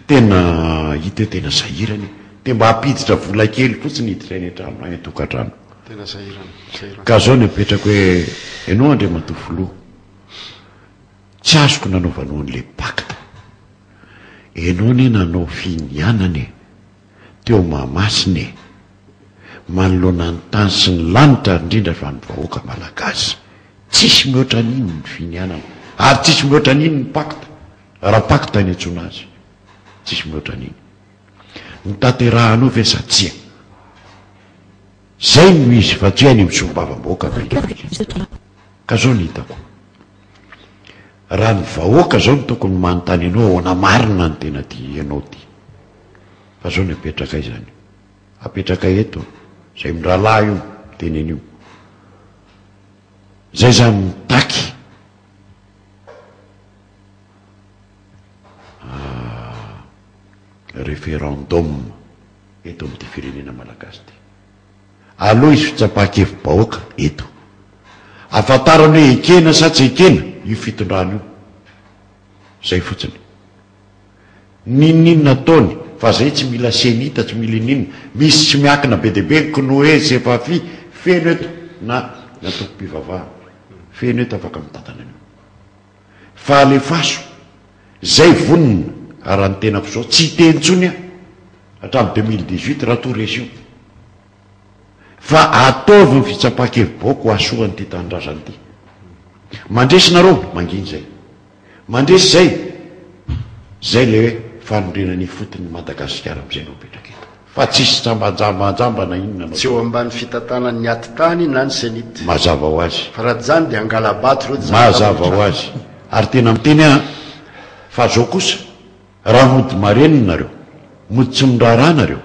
tena hita hoe tena sahirany te mba hampiditra vola kely fotsiny hiditra eny an-trano any tokantrano tena sahirana ka zao ny apetraka hoe ianao andre matofoloha tsy azoko nanaovanao an'le pacte ianao ne nanao finianane teo mahamasine manoloana ny tany sy ny lanitra indrindra fa ny vahoaka malagasy tsisy mihoatra an'iny ny finianana ary tsisy mihoatra an'iny ny pacte raha pacte ny antsona azy tsisy mihoatra an'iny ny tanterahanao ve satsia zay no izy fa tsy any misombava-bahoaka ka zao ny hitako raha ny vahoaka zao no tokony manontany ianao ao namarina ny tena ty ianao ty fa zao ny apetraka izany apetraka eto zay mirahalahy io tenen'io zay zany mitaky référendum eto amin'ity firenena malagasy ty aloha izy fitsapahakevim-bahoaka eto afantarany hoe ekena sa tsy ekena io fitondrano io zay fotsiny ninninona ataony fa zay tsy mila senita tsy mila inina misy tsy miakina be deabe konoe sefafi feno eto na natoko-pivavaha feno eto afaka mitatana anio fa alefaso zay vonina raha ny tenako zao tsy tentsony a hatramin'ny 2018 raha toresy io fa ataovy ny fitsapahakevim-bahoaka ho asoany ty tanindrazany ty mandresy nareo manginy zay mandresy zay le hoe fanondrenany fotony Madagasikara am'izay no petraka eto fa tsisy tsambajambajambana inona tsy eo ambany fitantanany ny atitany na ny senity mazava ho azy fa raha zany de angalabato reo mazava ho azy ary tena miteny a fa zao kosa raha mody marenina nareo mody tsy miraharaha nareo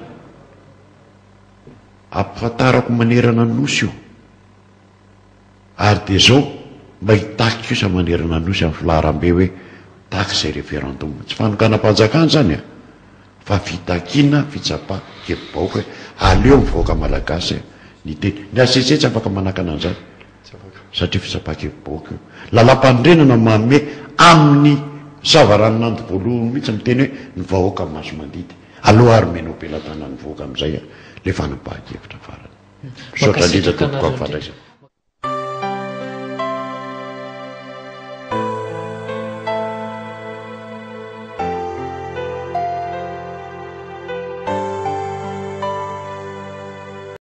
ampafantarako manerana nosy io ary de zao mba hitaky kosa manerana nosy amin'ny filaharam-be hoe taky zay référendum tsy fanokana-panjakany zany a fa fitakina fitsapa kevim-bahoaka hoe aleo mivahoaka malagasy ny teny ny asetsetsy afaka manakana an'izany satria fitsapa-kevim-bahoaka io lalam-pandrenana manome amin'ny savaranonandro voalohany mihitsy miteny hoe ny vahoaka maso mandidy aloha ary menao belatana ny vahoaka am'izay a le fanapahan-kevitra farany sotra indrindra tompoko amin'ny fandraisana